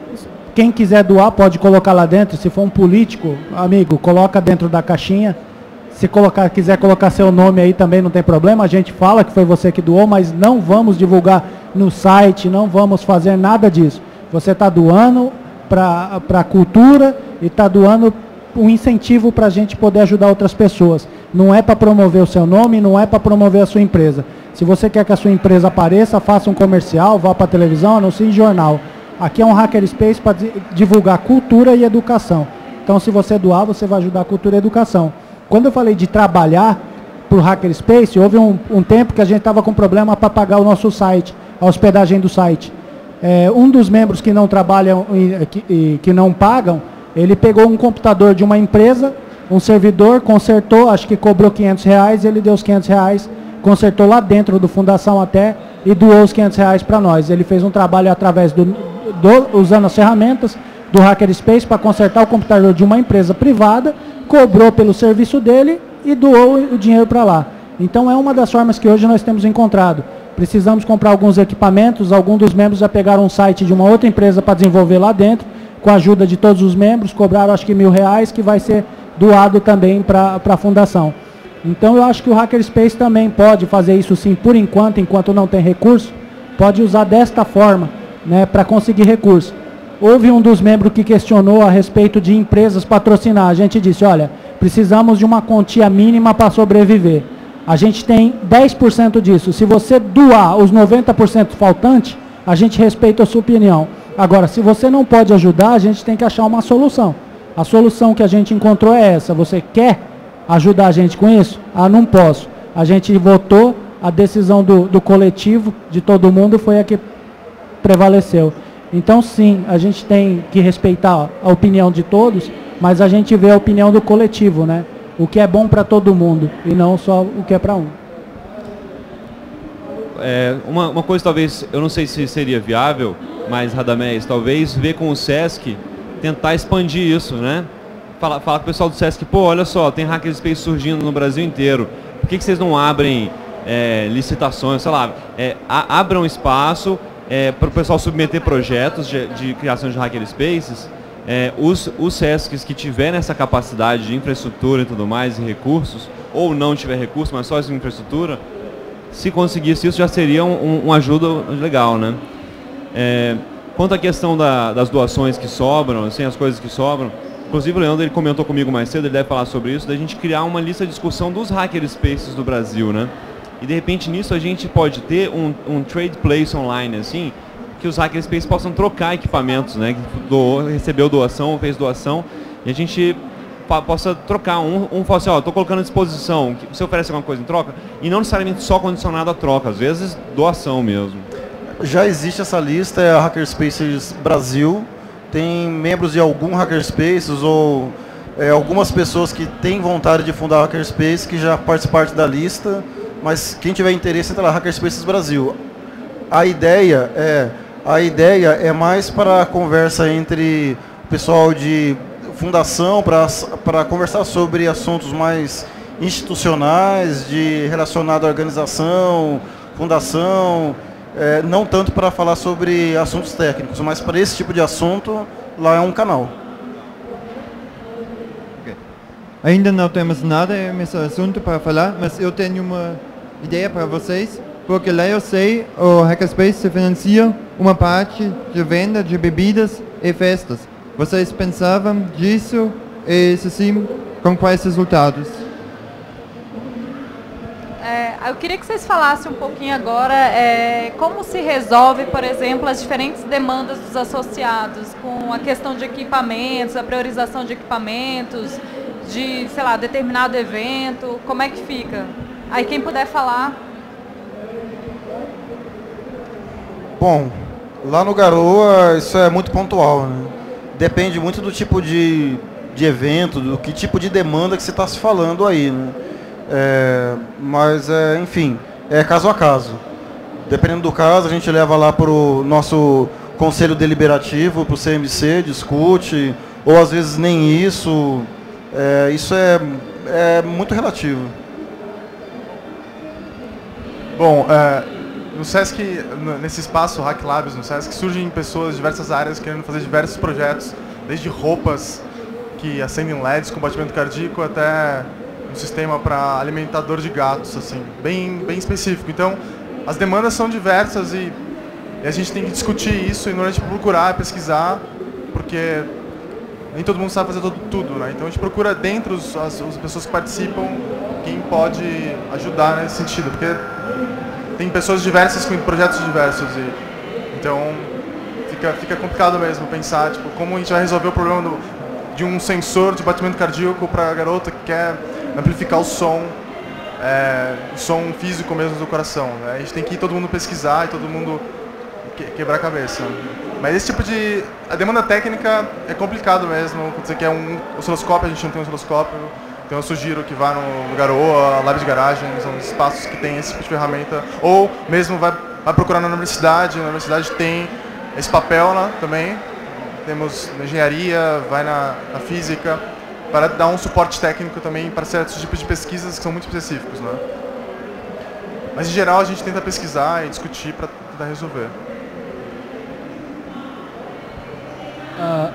Quem quiser doar pode colocar lá dentro. Se for um político, amigo, coloca dentro da caixinha. Se colocar, quiser colocar seu nome aí também não tem problema. A gente fala que foi você que doou, mas não vamos divulgar no site, não vamos fazer nada disso. Você está doando para a cultura e está doando um incentivo para a gente poder ajudar outras pessoas. Não é para promover o seu nome, não é para promover a sua empresa. Se você quer que a sua empresa apareça, faça um comercial, vá para a televisão, anuncie em jornal. Aqui é um Hackerspace para divulgar cultura e educação. Então, se você doar, você vai ajudar a cultura e a educação. Quando eu falei de trabalhar para o Hackerspace, houve um, um tempo que a gente estava com problema para pagar o nosso site, a hospedagem do site. É, um dos membros que não trabalham e que, que não pagam, ele pegou um computador de uma empresa, um servidor, consertou, acho que cobrou quinhentos reais, ele deu os quinhentos reais, consertou lá dentro do Fundação até e doou os quinhentos reais para nós. Ele fez um trabalho através do, do usando as ferramentas do Hackerspace para consertar o computador de uma empresa privada, cobrou pelo serviço dele e doou o dinheiro para lá. Então é uma das formas que hoje nós temos encontrado. Precisamos comprar alguns equipamentos, alguns dos membros já pegaram um site de uma outra empresa para desenvolver lá dentro, com a ajuda de todos os membros, cobraram acho que mil reais, que vai ser doado também para a fundação. Então eu acho que o Hackerspace também pode fazer isso sim, por enquanto, enquanto não tem recurso, pode usar desta forma, né, para conseguir recurso. Houve um dos membros que questionou a respeito de empresas patrocinar. A gente disse, olha, precisamos de uma quantia mínima para sobreviver. A gente tem dez por cento disso. Se você doar os noventa por cento faltante, a gente respeita a sua opinião. Agora, se você não pode ajudar, a gente tem que achar uma solução. A solução que a gente encontrou é essa. Você quer ajudar a gente com isso? Ah, não posso. A gente votou, a decisão do, do coletivo, de todo mundo, foi a que prevaleceu. Então, sim, a gente tem que respeitar a opinião de todos, mas a gente vê a opinião do coletivo, né? O que é bom para todo mundo e não só o que é para um. É, uma, uma coisa talvez, eu não sei se seria viável, mas Radamés, talvez ver com o Sesc, tentar expandir isso, né? Falar, falar com o pessoal do Sesc, pô, olha só, tem Hackerspace surgindo no Brasil inteiro. Por que, que vocês não abrem é, licitações, sei lá, é, a, abram espaço é, para o pessoal submeter projetos de, de criação de Hackerspaces? É, os, os Sescs que tiverem essa capacidade de infraestrutura e tudo mais, e recursos, ou não tiver recurso, mas só essa infraestrutura, se conseguisse isso já seria um, um ajuda legal, né? É, quanto à questão da, das doações que sobram, assim, as coisas que sobram, inclusive o Leandro ele comentou comigo mais cedo, ele deve falar sobre isso, da gente criar uma lista de discussão dos Hackerspaces do Brasil, né? E de repente nisso a gente pode ter um, um trade place online, assim, que os Hackerspaces possam trocar equipamentos, né? Que doou, recebeu doação, fez doação, e a gente possa trocar. Um, um fala assim, ó, estou colocando à disposição, você oferece alguma coisa em troca? E não necessariamente só condicionado a troca, às vezes doação mesmo. Já existe essa lista, é a Hackerspaces Brasil, tem membros de algum Hackerspaces ou é, algumas pessoas que têm vontade de fundar Hackerspace que já fazem parte da lista, mas quem tiver interesse entra lá, Hackerspaces Brasil. A ideia é, a ideia é mais para a conversa entre o pessoal de fundação, para conversar sobre assuntos mais institucionais, de relacionado à organização, fundação, é, não tanto para falar sobre assuntos técnicos, mas para esse tipo de assunto, lá é um canal. Okay. Ainda não temos nada nesse assunto para falar, mas eu tenho uma ideia para vocês, porque lá eu sei, o Hackerspace se financia uma parte de venda de bebidas e festas. Vocês pensavam disso e, se sim, com quais resultados? É, eu queria que vocês falassem um pouquinho agora é, como se resolve, por exemplo, as diferentes demandas dos associados com a questão de equipamentos, a priorização de equipamentos, de, sei lá, determinado evento, como é que fica? Aí quem puder falar. Bom, lá no Garoa isso é muito pontual, né? Depende muito do tipo de, de evento, do que tipo de demanda que você está se falando aí, né? É, mas, é, enfim, é caso a caso. Dependendo do caso, a gente leva lá para o nosso conselho deliberativo, para o C M C, discute, ou às vezes nem isso. É, isso é, é muito relativo. Bom, é, no Sesc, nesse espaço Hack Labs, no Sesc, surgem pessoas de diversas áreas querendo fazer diversos projetos, desde roupas que acendem L E Ds com batimento cardíaco até um sistema para alimentador de gatos, assim, bem, bem específico. Então, as demandas são diversas e, e a gente tem que discutir isso e normalmente procurar, pesquisar, porque nem todo mundo sabe fazer todo, tudo, né? Então a gente procura dentro as, as pessoas que participam quem pode ajudar nesse sentido, porque tem pessoas diversas com projetos diversos e então fica, fica complicado mesmo pensar tipo, como a gente vai resolver o problema do, de um sensor de batimento cardíaco para a garota que quer amplificar o som, é, o som físico mesmo do coração, né? A gente tem que ir todo mundo pesquisar e todo mundo que, quebrar a cabeça. Mas esse tipo de... A demanda técnica é complicado mesmo. Quando você quer um osciloscópio, a gente não tem um osciloscópio. Então eu sugiro que vá no Garoa, Lab de Garagem, são espaços que tem esse tipo de ferramenta. Ou mesmo vai, vai procurar na universidade, na universidade tem esse papel lá também. Temos na engenharia, vai na, na física, para dar um suporte técnico também para certos tipos de pesquisas que são muito específicos, né? Mas em geral a gente tenta pesquisar e discutir para tentar resolver. Uh,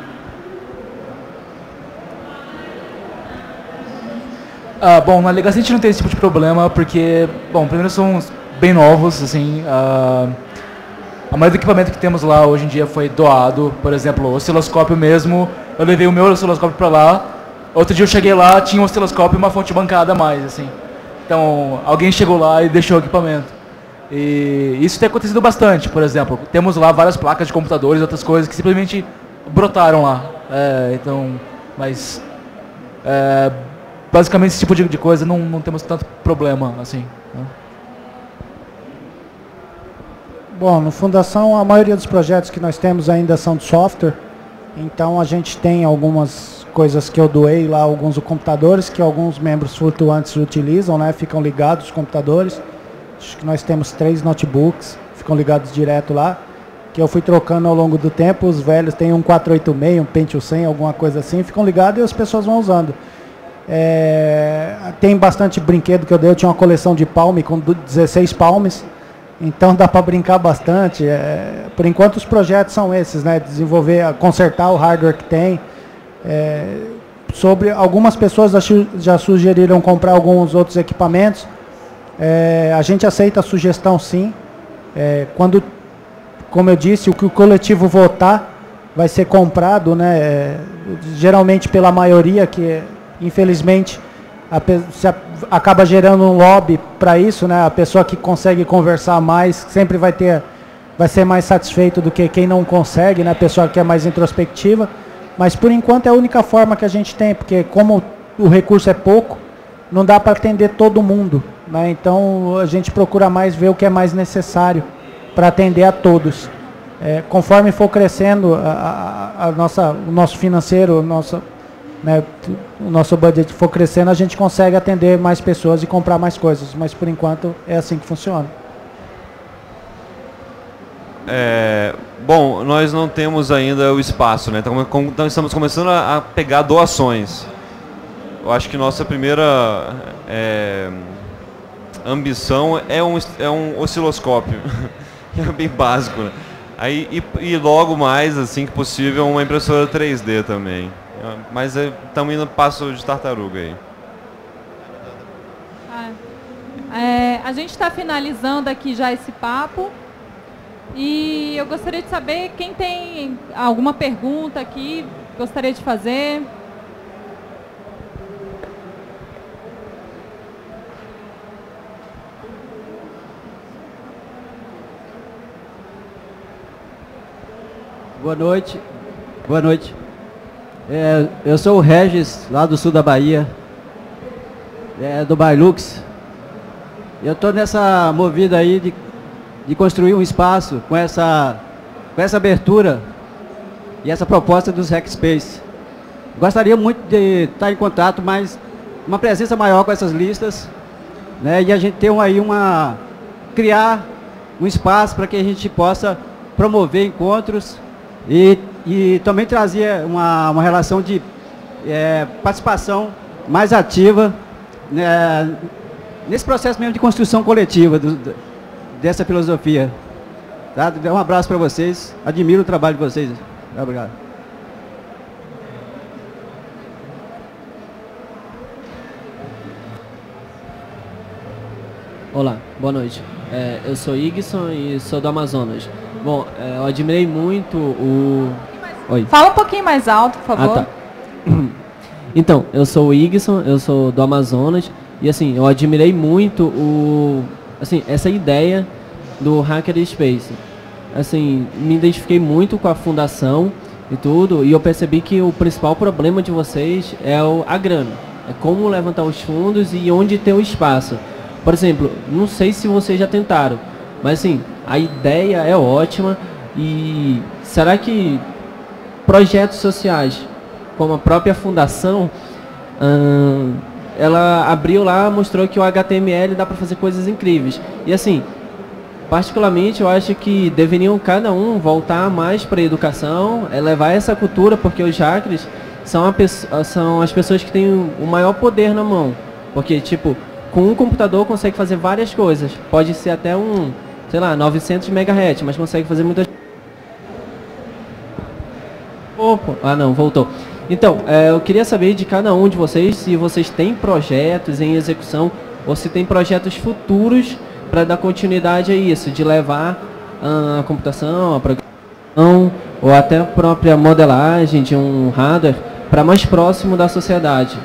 uh, bom, na Legacy a gente não tem esse tipo de problema porque, bom, primeiro são bem novos, assim, uh, a maioria do equipamento que temos lá hoje em dia foi doado. Por exemplo, o osciloscópio mesmo, eu levei o meu osciloscópio para lá, outro dia eu cheguei lá, tinha um osciloscópio e uma fonte bancada a mais, assim. Então, alguém chegou lá e deixou o equipamento. E isso tem acontecido bastante, por exemplo, temos lá várias placas de computadores e outras coisas que simplesmente brotaram lá, é, então, mas é, basicamente esse tipo de, de coisa não, não temos tanto problema assim, né? Bom, no Fundação a maioria dos projetos que nós temos ainda são de software, então a gente tem algumas coisas que eu doei lá, alguns computadores que alguns membros flutuantes utilizam, né, ficam ligados os computadores, acho que nós temos três notebooks, ficam ligados direto lá, que eu fui trocando ao longo do tempo, os velhos têm um quatrocentos e oitenta e seis, um Pentium cem, alguma coisa assim, ficam ligados e as pessoas vão usando. É, tem bastante brinquedo que eu dei, eu tinha uma coleção de Palm com dezesseis Palms, então dá para brincar bastante. É, por enquanto os projetos são esses, né, desenvolver, consertar o hardware que tem. É, sobre algumas pessoas já sugeriram comprar alguns outros equipamentos, é, a gente aceita a sugestão sim, é, quando como eu disse, o que o coletivo votar vai ser comprado, né, é, geralmente pela maioria, que infelizmente a, se a, acaba gerando um lobby para isso, né, a pessoa que consegue conversar mais sempre vai, ter, vai ser mais satisfeito do que quem não consegue, né, a pessoa que é mais introspectiva, mas por enquanto é a única forma que a gente tem, porque como o recurso é pouco, não dá para atender todo mundo, né, então a gente procura mais ver o que é mais necessário para atender a todos. É, conforme for crescendo a, a, a nossa, o nosso financeiro, o nosso, né, o nosso budget for crescendo, a gente consegue atender mais pessoas e comprar mais coisas, mas por enquanto é assim que funciona. É, bom, nós não temos ainda o espaço, né? Então, então estamos começando a, a pegar doações. Eu acho que nossa primeira é, ambição é um, é um osciloscópio. É bem básico, né? Aí, e, e logo mais, assim que possível, uma impressora três D também. Mas estamos indo passo de tartaruga aí. Ah, é, a gente está finalizando aqui já esse papo. E eu gostaria de saber quem tem alguma pergunta aqui, gostaria de fazer. Boa noite. Boa noite. É, eu sou o Regis, lá do sul da Bahia, é, do Bailux. Eu estou nessa movida aí de, de construir um espaço com essa, com essa abertura e essa proposta dos Hackspace. Gostaria muito de estar em contato, mas uma presença maior com essas listas, né, e a gente ter um, aí uma... criar um espaço para que a gente possa promover encontros e, e também trazer uma, uma relação de é, participação mais ativa, né, nesse processo mesmo de construção coletiva do, do, dessa filosofia. Tá? Um abraço para vocês, admiro o trabalho de vocês. Obrigado. Olá, boa noite. É, eu sou Igson e sou do Amazonas. Bom, é, eu admirei muito o... Oi. Fala um pouquinho mais alto, por favor. Ah, tá. Então, eu sou o Igson, eu sou do Amazonas e assim, eu admirei muito o, assim, essa ideia do Hackerspace. Assim, me identifiquei muito com a fundação e tudo, e eu percebi que o principal problema de vocês é o, a grana. É como levantar os fundos e onde ter o espaço. Por exemplo, não sei se vocês já tentaram, mas assim, a ideia é ótima e será que projetos sociais, como a própria fundação, hum, ela abriu lá, mostrou que o H T M L dá para fazer coisas incríveis. E assim, particularmente eu acho que deveriam cada um voltar mais para a educação, é levar essa cultura, porque os hackers são, a, são as pessoas que têm o maior poder na mão. Porque, tipo, com um computador consegue fazer várias coisas. Pode ser até um, sei lá, novecentos megahertz, mas consegue fazer muitas... Opa, ah não, voltou. Então, é, eu queria saber de cada um de vocês se vocês têm projetos em execução ou se tem projetos futuros para dar continuidade a isso, de levar a computação, a programação ou até a própria modelagem de um hardware para mais próximo da sociedade.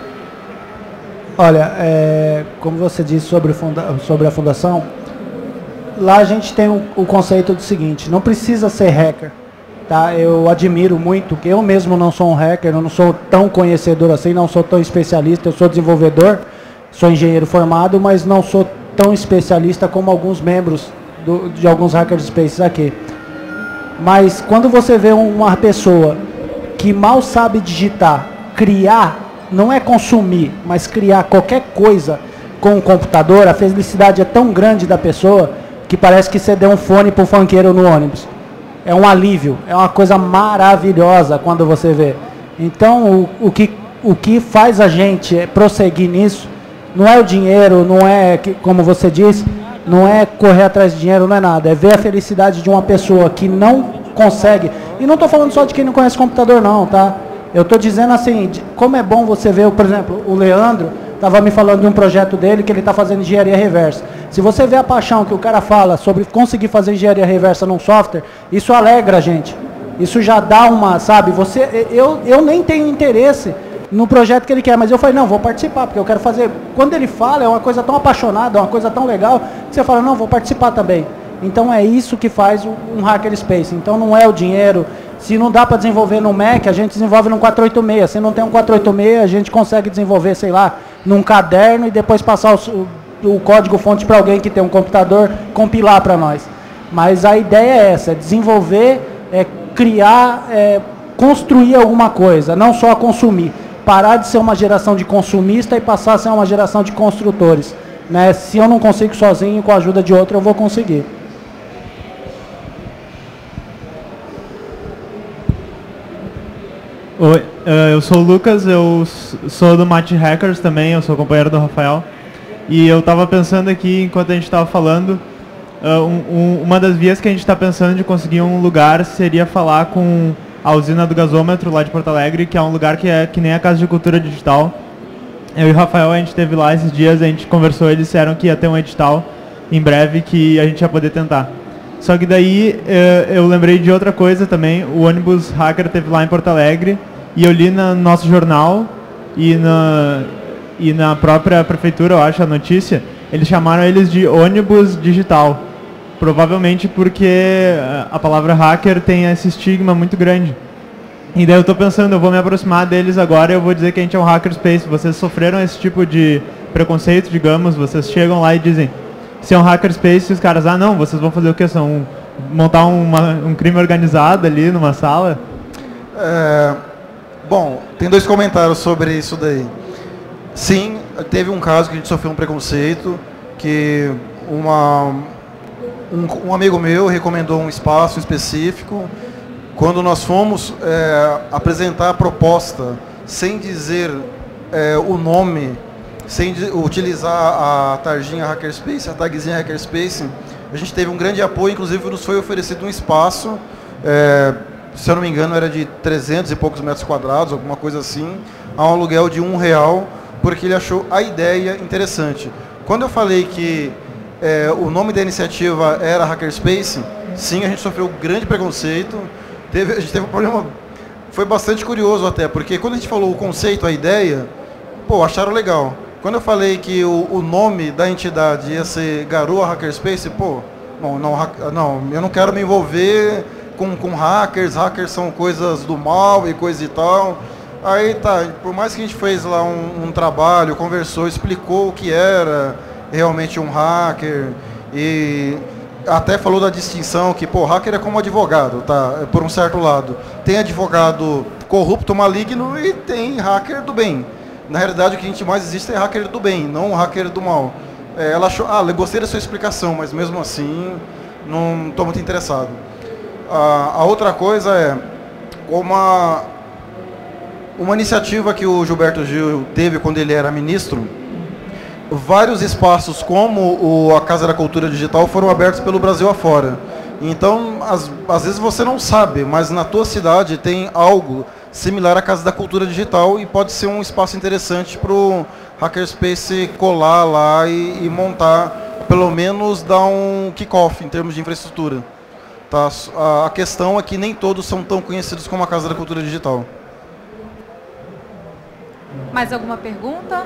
Olha, é, como você disse sobre, funda sobre a fundação, lá a gente tem o, o conceito do seguinte, não precisa ser hacker, tá? Eu admiro muito, que eu mesmo não sou um hacker, eu não sou tão conhecedor assim, não sou tão especialista, eu sou desenvolvedor, sou engenheiro formado, mas não sou tão especialista como alguns membros do, de alguns hackerspaces aqui. Mas quando você vê uma pessoa que mal sabe digitar, criar, não é consumir, mas criar qualquer coisa com o computador, a felicidade é tão grande da pessoa que parece que você deu um fone para o funkeiro no ônibus. É um alívio, é uma coisa maravilhosa quando você vê. Então, o, o, que, o que faz a gente prosseguir nisso não é o dinheiro, não é, como você disse, não é correr atrás de dinheiro, não é nada. É ver a felicidade de uma pessoa que não consegue. E não estou falando só de quem não conhece computador, não, tá? Eu estou dizendo assim, como é bom você ver, por exemplo, o Leandro estava me falando de um projeto dele que ele está fazendo engenharia reversa. Se você vê a paixão que o cara fala sobre conseguir fazer engenharia reversa num software, isso alegra a gente. Isso já dá uma, sabe, você, eu, eu nem tenho interesse no projeto que ele quer, mas eu falei, não, vou participar, porque eu quero fazer. Quando ele fala, é uma coisa tão apaixonada, é uma coisa tão legal, que você fala, não, vou participar também. Então é isso que faz um hackerspace. Então não é o dinheiro. Se não dá para desenvolver no Mac, a gente desenvolve no quatrocentos e oitenta e seis. Se não tem um quatrocentos e oitenta e seis, a gente consegue desenvolver, sei lá, num caderno e depois passar o, o código-fonte para alguém que tem um computador compilar para nós. Mas a ideia é essa, é desenvolver, é criar, é construir alguma coisa, não só consumir. Parar de ser uma geração de consumista e passar a ser uma geração de construtores. Né? Se eu não consigo sozinho, com a ajuda de outro, eu vou conseguir. Oi, eu sou o Lucas, eu sou do Mate Hackers também, eu sou companheiro do Rafael. E eu estava pensando aqui, enquanto a gente estava falando, um, um, uma das vias que a gente está pensando de conseguir um lugar seria falar com a usina do gasômetro lá de Porto Alegre, que é um lugar que é que nem a Casa de Cultura Digital. Eu e o Rafael, a gente esteve lá esses dias, a gente conversou, eles disseram que ia ter um edital em breve que a gente ia poder tentar. Só que daí eu lembrei de outra coisa também, o ônibus hacker teve lá em Porto Alegre, e eu li no nosso jornal e na, e na própria prefeitura, eu acho, a notícia, eles chamaram eles de ônibus digital. Provavelmente porque a palavra hacker tem esse estigma muito grande. E daí eu estou pensando, eu vou me aproximar deles agora e eu vou dizer que a gente é um hackerspace. Vocês sofreram esse tipo de preconceito, digamos, vocês chegam lá e dizem, se é um hackerspace, os caras, ah não, vocês vão fazer o quê? São montar uma, um crime organizado ali numa sala? É, bom, tem dois comentários sobre isso daí. Sim, teve um caso que a gente sofreu um preconceito, que uma... um, um amigo meu recomendou um espaço específico. Quando nós fomos é, apresentar a proposta, sem dizer é, o nome, sem utilizar a tarjinha Hackerspace, a tagzinha Hackerspace, a gente teve um grande apoio, inclusive nos foi oferecido um espaço, é, se eu não me engano era de trezentos e poucos metros quadrados, alguma coisa assim, a um aluguel de um real, porque ele achou a ideia interessante. Quando eu falei que é, o nome da iniciativa era Hackerspace, sim, a gente sofreu um grande preconceito. Teve, a gente teve um problema, foi bastante curioso até, porque quando a gente falou o conceito, a ideia, pô, acharam legal. Quando eu falei que o, o nome da entidade ia ser Garoa Hackerspace, pô, não, não, não, eu não quero me envolver com, com hackers, hackers são coisas do mal e coisa e tal. Aí tá, por mais que a gente fez lá um, um trabalho, conversou, explicou o que era realmente um hacker e... até falou da distinção que, pô, hacker é como advogado, tá? Por um certo lado. Tem advogado corrupto, maligno e tem hacker do bem. Na realidade, o que a gente mais existe é hacker do bem, não hacker do mal. É, ela achou, ah, eu gostei da sua explicação, mas mesmo assim, não estou muito interessado. Ah, a outra coisa é, uma, uma iniciativa que o Gilberto Gil teve quando ele era ministro, vários espaços como o, a Casa da Cultura Digital foram abertos pelo Brasil afora. Então, às, às vezes você não sabe, mas na tua cidade tem algo similar à Casa da Cultura Digital e pode ser um espaço interessante para o Hackerspace colar lá e, e montar, pelo menos dar um kick-off em termos de infraestrutura. Tá? A, a questão é que nem todos são tão conhecidos como a Casa da Cultura Digital. Mais alguma pergunta?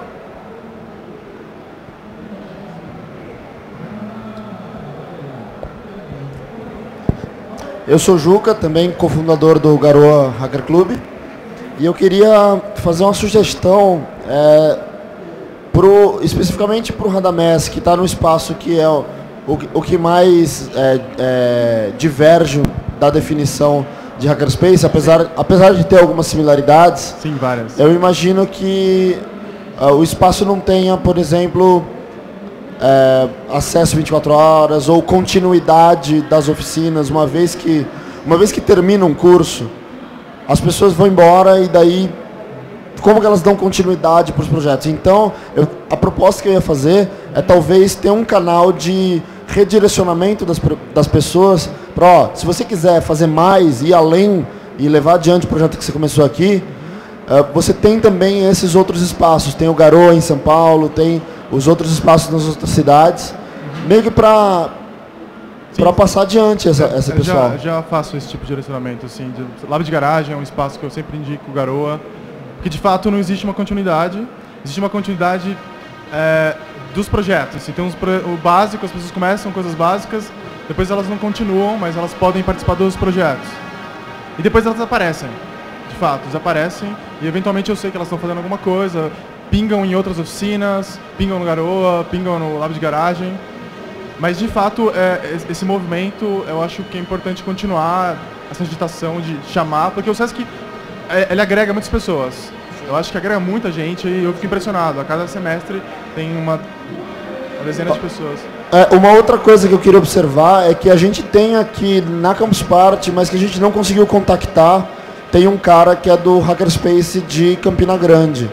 Eu sou Juca, também cofundador do Garoa Hacker Club, e eu queria fazer uma sugestão, é, pro, especificamente para o Radamés, que está no espaço que é o, o, o que mais é, é, diverge da definição de Hackerspace, apesar, apesar de ter algumas similaridades. Sim, várias. Eu imagino que uh, o espaço não tenha, por exemplo, É, acesso vinte e quatro horas ou continuidade das oficinas, uma vez que uma vez que termina um curso, as pessoas vão embora e daí como que elas dão continuidade para os projetos? Então, eu, a proposta que eu ia fazer é talvez ter um canal de redirecionamento das, das pessoas para, ó, se você quiser fazer mais, ir além e levar adiante o projeto que você começou aqui, uh, você tem também esses outros espaços, tem o Garoa em São Paulo, tem os outros espaços nas outras cidades, meio que para para passar adiante essa, essa eu pessoal. Já, já faço esse tipo de direcionamento, assim, de, Lab de Garagem é um espaço que eu sempre indico o Garoa, porque de fato não existe uma continuidade, existe uma continuidade é, dos projetos, assim, tem uns pro, o básico, as pessoas começam coisas básicas, depois elas não continuam, mas elas podem participar dos projetos, e depois elas desaparecem, de fato, desaparecem, e eventualmente eu sei que elas estão fazendo alguma coisa, pingam em outras oficinas, pingam no Garoa, pingam no Lab de Garagem. Mas, de fato, é, esse movimento, eu acho que é importante continuar essa agitação de chamar, porque o Sesc, é, ele agrega muitas pessoas. Eu acho que agrega muita gente e eu fico impressionado. A cada semestre tem uma, uma dezena de pessoas. É, uma outra coisa que eu queria observar é que a gente tem aqui na Campus Party, mas que a gente não conseguiu contactar, tem um cara que é do Hackerspace de Campina Grande.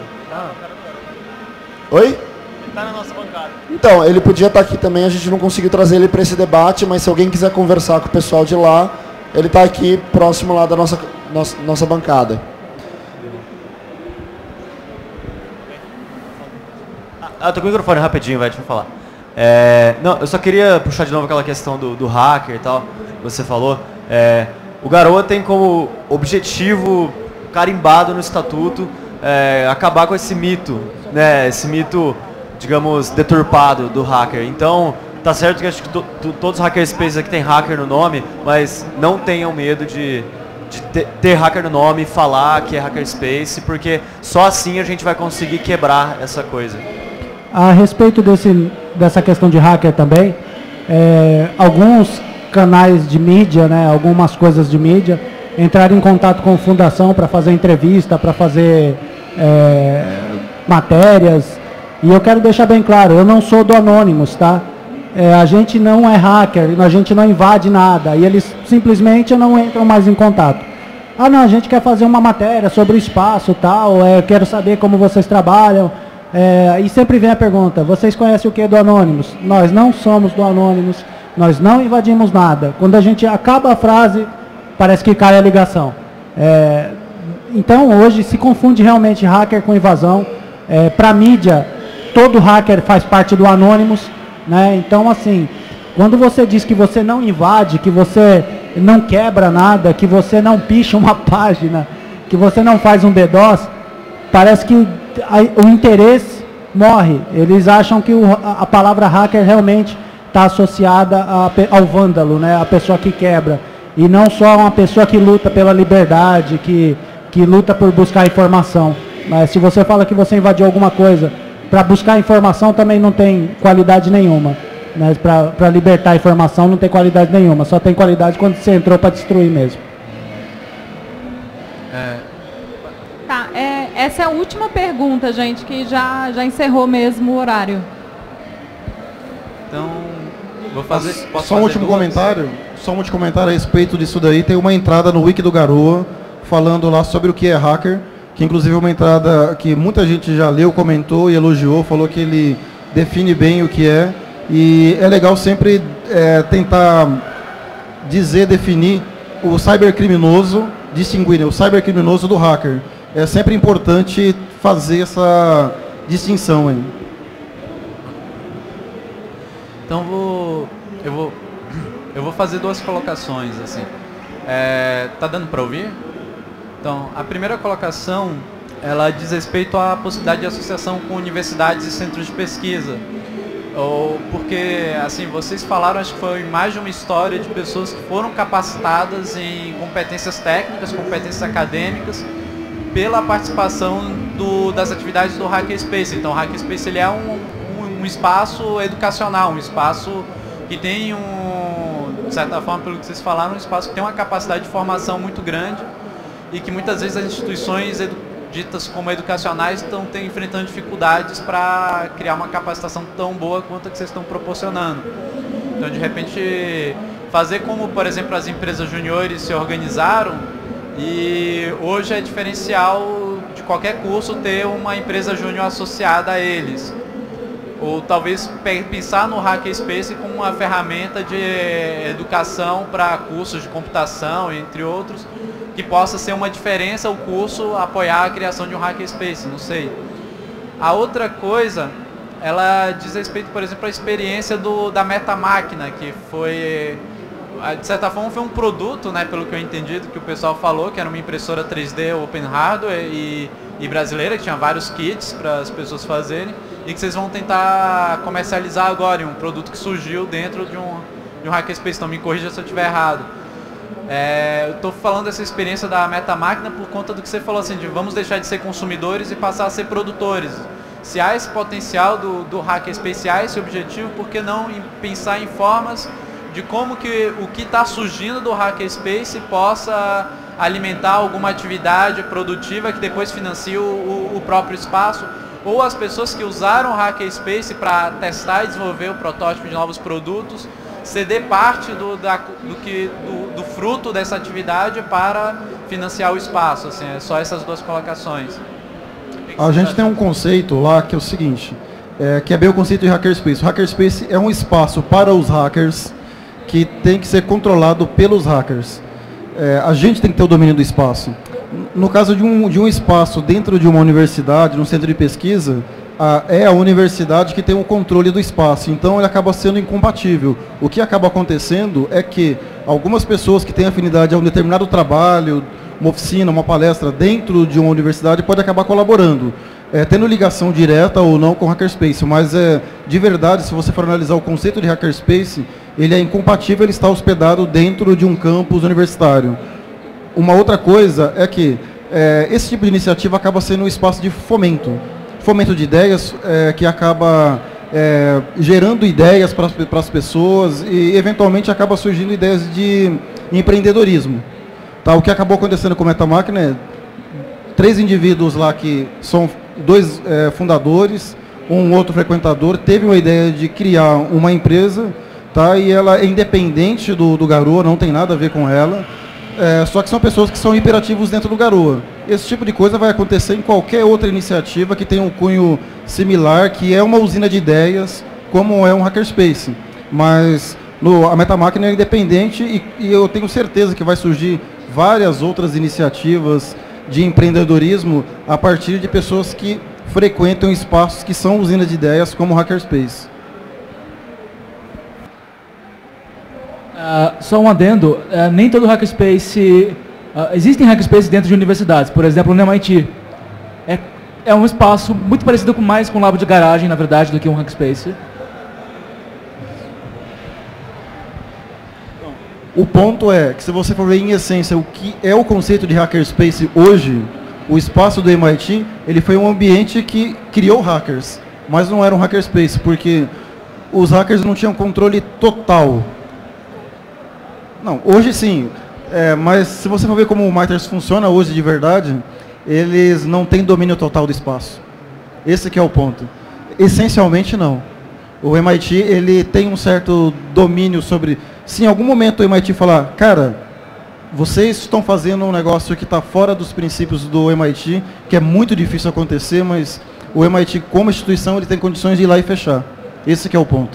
Oi? Ele está na nossa bancada. Então, ele podia estar aqui também, a gente não conseguiu trazer ele para esse debate, mas se alguém quiser conversar com o pessoal de lá, ele está aqui próximo lá da nossa, nossa, nossa bancada. Ah, tô com o microfone rapidinho, vai, deixa eu falar. É, não, eu só queria puxar de novo aquela questão do, do hacker e tal, que você falou. É, o Garoa tem como objetivo carimbado no estatuto é, acabar com esse mito, né, esse mito, digamos, deturpado do hacker. Então, tá certo que acho que to, to, todos os hackerspaces aqui tem hacker no nome, mas não tenham medo de, de ter, ter hacker no nome e falar que é hackerspace, porque só assim a gente vai conseguir quebrar essa coisa. A respeito desse, dessa questão de hacker também, é, alguns canais de mídia, né, algumas coisas de mídia, entraram em contato com a fundação para fazer entrevista, para fazer é, matérias. E eu quero deixar bem claro, eu não sou do Anonymous, tá? é, a gente não é hacker, a gente não invade nada, e eles simplesmente não entram mais em contato. Ah, não, a gente quer fazer uma matéria sobre o espaço tal, é, quero saber como vocês trabalham, é, e sempre vem a pergunta, vocês conhecem o que do Anonymous? Nós não somos do Anonymous, nós não invadimos nada. Quando a gente acaba a frase, parece que cai a ligação. É, então, hoje, se confunde realmente hacker com invasão. É, para a mídia, todo hacker faz parte do Anonymous, né? Então, assim, quando você diz que você não invade, que você não quebra nada, que você não picha uma página, que você não faz um DDoS, parece que a, o interesse morre. Eles acham que o, a, a palavra hacker realmente está associada a, ao vândalo, né? A pessoa que quebra. E não só uma pessoa que luta pela liberdade, que, que luta por buscar informação. Mas se você fala que você invadiu alguma coisa para buscar informação, também não tem qualidade nenhuma. Né? Para libertar informação não tem qualidade nenhuma. Só tem qualidade quando você entrou para destruir mesmo. É. Tá, é, essa é a última pergunta, gente, que já, já encerrou mesmo o horário. Então, vou fazer... Posso só um fazer último duas? comentário. Só um último comentário a respeito disso daí. Tem uma entrada no Wiki do Garoa falando lá sobre o que é hacker, que inclusive é uma entrada que muita gente já leu, comentou e elogiou, falou que ele define bem o que é. E é legal sempre é, tentar dizer, definir o cybercriminoso, distinguir, né, o cybercriminoso do hacker. É sempre importante fazer essa distinção aí. Então vou, eu vou, eu vou fazer duas colocações assim. É, tá dando para ouvir? Então, a primeira colocação, ela diz respeito à possibilidade de associação com universidades e centros de pesquisa. Ou porque, assim, vocês falaram, acho que foi mais de uma história de pessoas que foram capacitadas em competências técnicas, competências acadêmicas, pela participação do, das atividades do Hackerspace. Então, o Hackerspace ele é um, um, um espaço educacional, um espaço que tem, um, de certa forma, pelo que vocês falaram, um espaço que tem uma capacidade de formação muito grande e que muitas vezes as instituições ditas como educacionais estão tem, enfrentando dificuldades para criar uma capacitação tão boa quanto a que vocês estão proporcionando. Então, de repente, fazer como, por exemplo, as empresas juniores se organizaram, e hoje é diferencial de qualquer curso ter uma empresa júnior associada a eles. Ou talvez pensar no Hackerspace como uma ferramenta de educação para cursos de computação, entre outros, que possa ser uma diferença o curso apoiar a criação de um Hackerspace, não sei. A outra coisa, ela diz respeito, por exemplo, à experiência do, da MetaMáquina, que foi, de certa forma, foi um produto, né, pelo que eu entendi, do que o pessoal falou, que era uma impressora três D Open Hardware e, e brasileira, que tinha vários kits para as pessoas fazerem, e que vocês vão tentar comercializar agora, um produto que surgiu dentro de um, de um Hackerspace. Então me corrija se eu estiver errado. É, eu estou falando dessa experiência da MetaMáquina por conta do que você falou, assim, de vamos deixar de ser consumidores e passar a ser produtores. Se há esse potencial do, do Hackerspace, há esse objetivo, por que não em pensar em formas de como que o que está surgindo do Hackerspace possa alimentar alguma atividade produtiva que depois financie o, o, o próprio espaço, ou as pessoas que usaram o Hackerspace para testar e desenvolver o protótipo de novos produtos, ceder parte do, da, do, que, do, do fruto dessa atividade para financiar o espaço. Assim, é só essas duas colocações. A gente tem um conceito lá que é o seguinte, é, que é bem o conceito de Hackerspace. O Hackerspace é um espaço para os hackers que tem que ser controlado pelos hackers. É, a gente tem que ter o domínio do espaço. No caso de um, de um espaço dentro de uma universidade, num centro de pesquisa, a, é a universidade que tem o controle do espaço, então ele acaba sendo incompatível. O que acaba acontecendo é que algumas pessoas que têm afinidade a um determinado trabalho, uma oficina, uma palestra dentro de uma universidade, pode acabar colaborando, é, tendo ligação direta ou não com o Hackerspace, mas é, de verdade, se você for analisar o conceito de Hackerspace, ele é incompatível, ele está hospedado dentro de um campus universitário. Uma outra coisa é que é, esse tipo de iniciativa acaba sendo um espaço de fomento, fomento de ideias, é, que acaba é, gerando ideias para as pessoas e eventualmente acaba surgindo ideias de empreendedorismo. Tá, o que acabou acontecendo com a MetaMáquina é três indivíduos lá que são dois é, fundadores, um outro frequentador teve uma ideia de criar uma empresa, tá? E ela é independente do, do Garoa, não tem nada a ver com ela. É, só que são pessoas que são hiperativos dentro do Garoa. Esse tipo de coisa vai acontecer em qualquer outra iniciativa que tenha um cunho similar, que é uma usina de ideias, como é um hackerspace. Mas no, a Metamáquina é independente e, e eu tenho certeza que vai surgir várias outras iniciativas de empreendedorismo a partir de pessoas que frequentam espaços que são usinas de ideias, como o Hackerspace. Uh, só um adendo, uh, nem todo hackerspace, uh, existem hackerspaces dentro de universidades, por exemplo, no M I T. É, é um espaço muito parecido com mais com um labo de garagem, na verdade, do que um hackerspace. O ponto é que se você for ver em essência o que é o conceito de hackerspace hoje, o espaço do M I T, ele foi um ambiente que criou hackers, mas não era um hackerspace, porque os hackers não tinham controle total. Não, hoje sim, é, mas se você for ver como o Miters funciona hoje de verdade, eles não têm domínio total do espaço. Esse que é o ponto. Essencialmente não. O M I T, ele tem um certo domínio sobre... Se em algum momento o M I T falar, cara, vocês estão fazendo um negócio que está fora dos princípios do M I T, que é muito difícil acontecer, mas o M I T como instituição, ele tem condições de ir lá e fechar. Esse que é o ponto.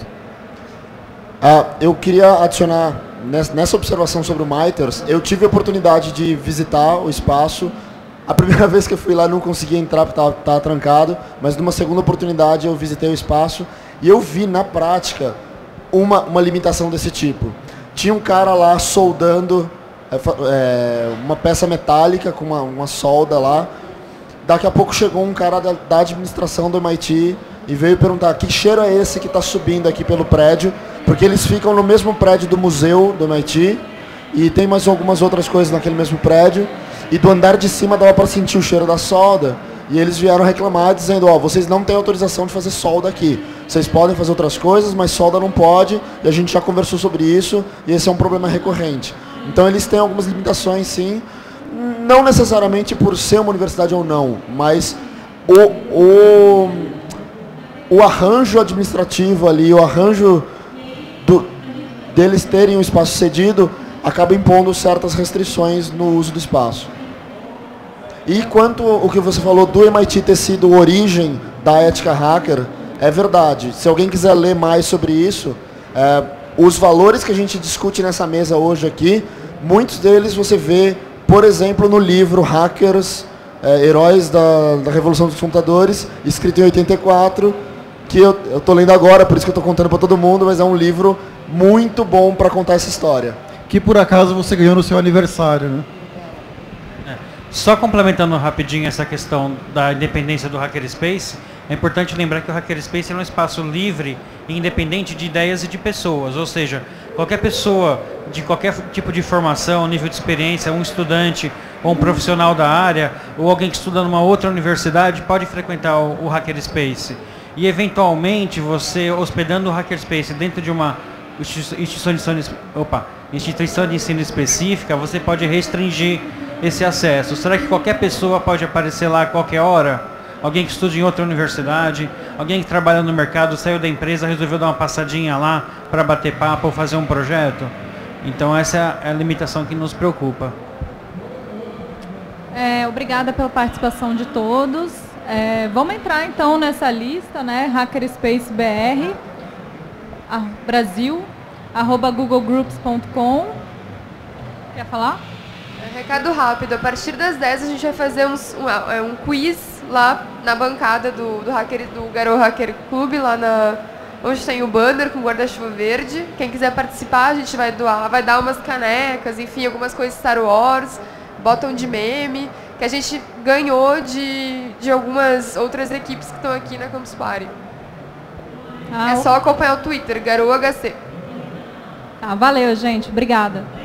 Ah, eu queria adicionar... Nessa observação sobre o Miters, eu tive a oportunidade de visitar o espaço. A primeira vez que eu fui lá não consegui entrar porque estava, estava trancado, mas numa segunda oportunidade eu visitei o espaço e eu vi na prática uma, uma limitação desse tipo. Tinha um cara lá soldando é, uma peça metálica com uma, uma solda lá. Daqui a pouco chegou um cara da, da administração do M I T e veio perguntar que cheiro é esse que está subindo aqui pelo prédio, porque eles ficam no mesmo prédio do museu do M I T e tem mais algumas outras coisas naquele mesmo prédio, e do andar de cima dava para sentir o cheiro da solda, e eles vieram reclamar dizendo, ó, oh, vocês não têm autorização de fazer solda aqui, vocês podem fazer outras coisas, mas solda não pode, e a gente já conversou sobre isso, e esse é um problema recorrente. Então eles têm algumas limitações sim, não necessariamente por ser uma universidade ou não, mas o, o, o arranjo administrativo ali, o arranjo do, deles terem um espaço cedido, acaba impondo certas restrições no uso do espaço. E quanto ao que você falou do M I T ter sido a origem da ética hacker, é verdade. Se alguém quiser ler mais sobre isso, é, os valores que a gente discute nessa mesa hoje aqui, muitos deles você vê, por exemplo, no livro Hackers, é, Heróis da, da Revolução dos Computadores, escrito em oitenta e quatro, que eu estou lendo agora, por isso que eu estou contando para todo mundo, mas é um livro muito bom para contar essa história. Que por acaso você ganhou no seu aniversário, né? É. Só complementando rapidinho essa questão da independência do Hackerspace, é importante lembrar que o Hackerspace é um espaço livre e independente de ideias e de pessoas, ou seja, qualquer pessoa de qualquer tipo de formação, nível de experiência, um estudante ou um profissional da área, ou alguém que estuda numa outra universidade, pode frequentar o, o Hackerspace. E eventualmente você, hospedando o Hackerspace dentro de uma instituição de ensino, opa, instituição de ensino específica, você pode restringir esse acesso. Será que qualquer pessoa pode aparecer lá a qualquer hora? Alguém que estuda em outra universidade, alguém que trabalha no mercado, saiu da empresa, resolveu dar uma passadinha lá para bater papo ou fazer um projeto? Então essa é a limitação que nos preocupa. É, obrigada pela participação de todos. É, vamos entrar então nessa lista, né? Hackerspace B R, a, Brasil, arroba google groups ponto com. Quer falar? Recado rápido, a partir das dez a gente vai fazer uns, um, um quiz lá na bancada do, do, hacker, do Garoa Hacker Club, lá na, onde tem o banner com guarda-chuva verde. Quem quiser participar, a gente vai doar, vai dar umas canecas, enfim, algumas coisas Star Wars, botão de meme, que a gente ganhou de, de algumas outras equipes que estão aqui na Campus Party. Ah, é só acompanhar o Twitter, Garoa H C. Tá, valeu, gente. Obrigada.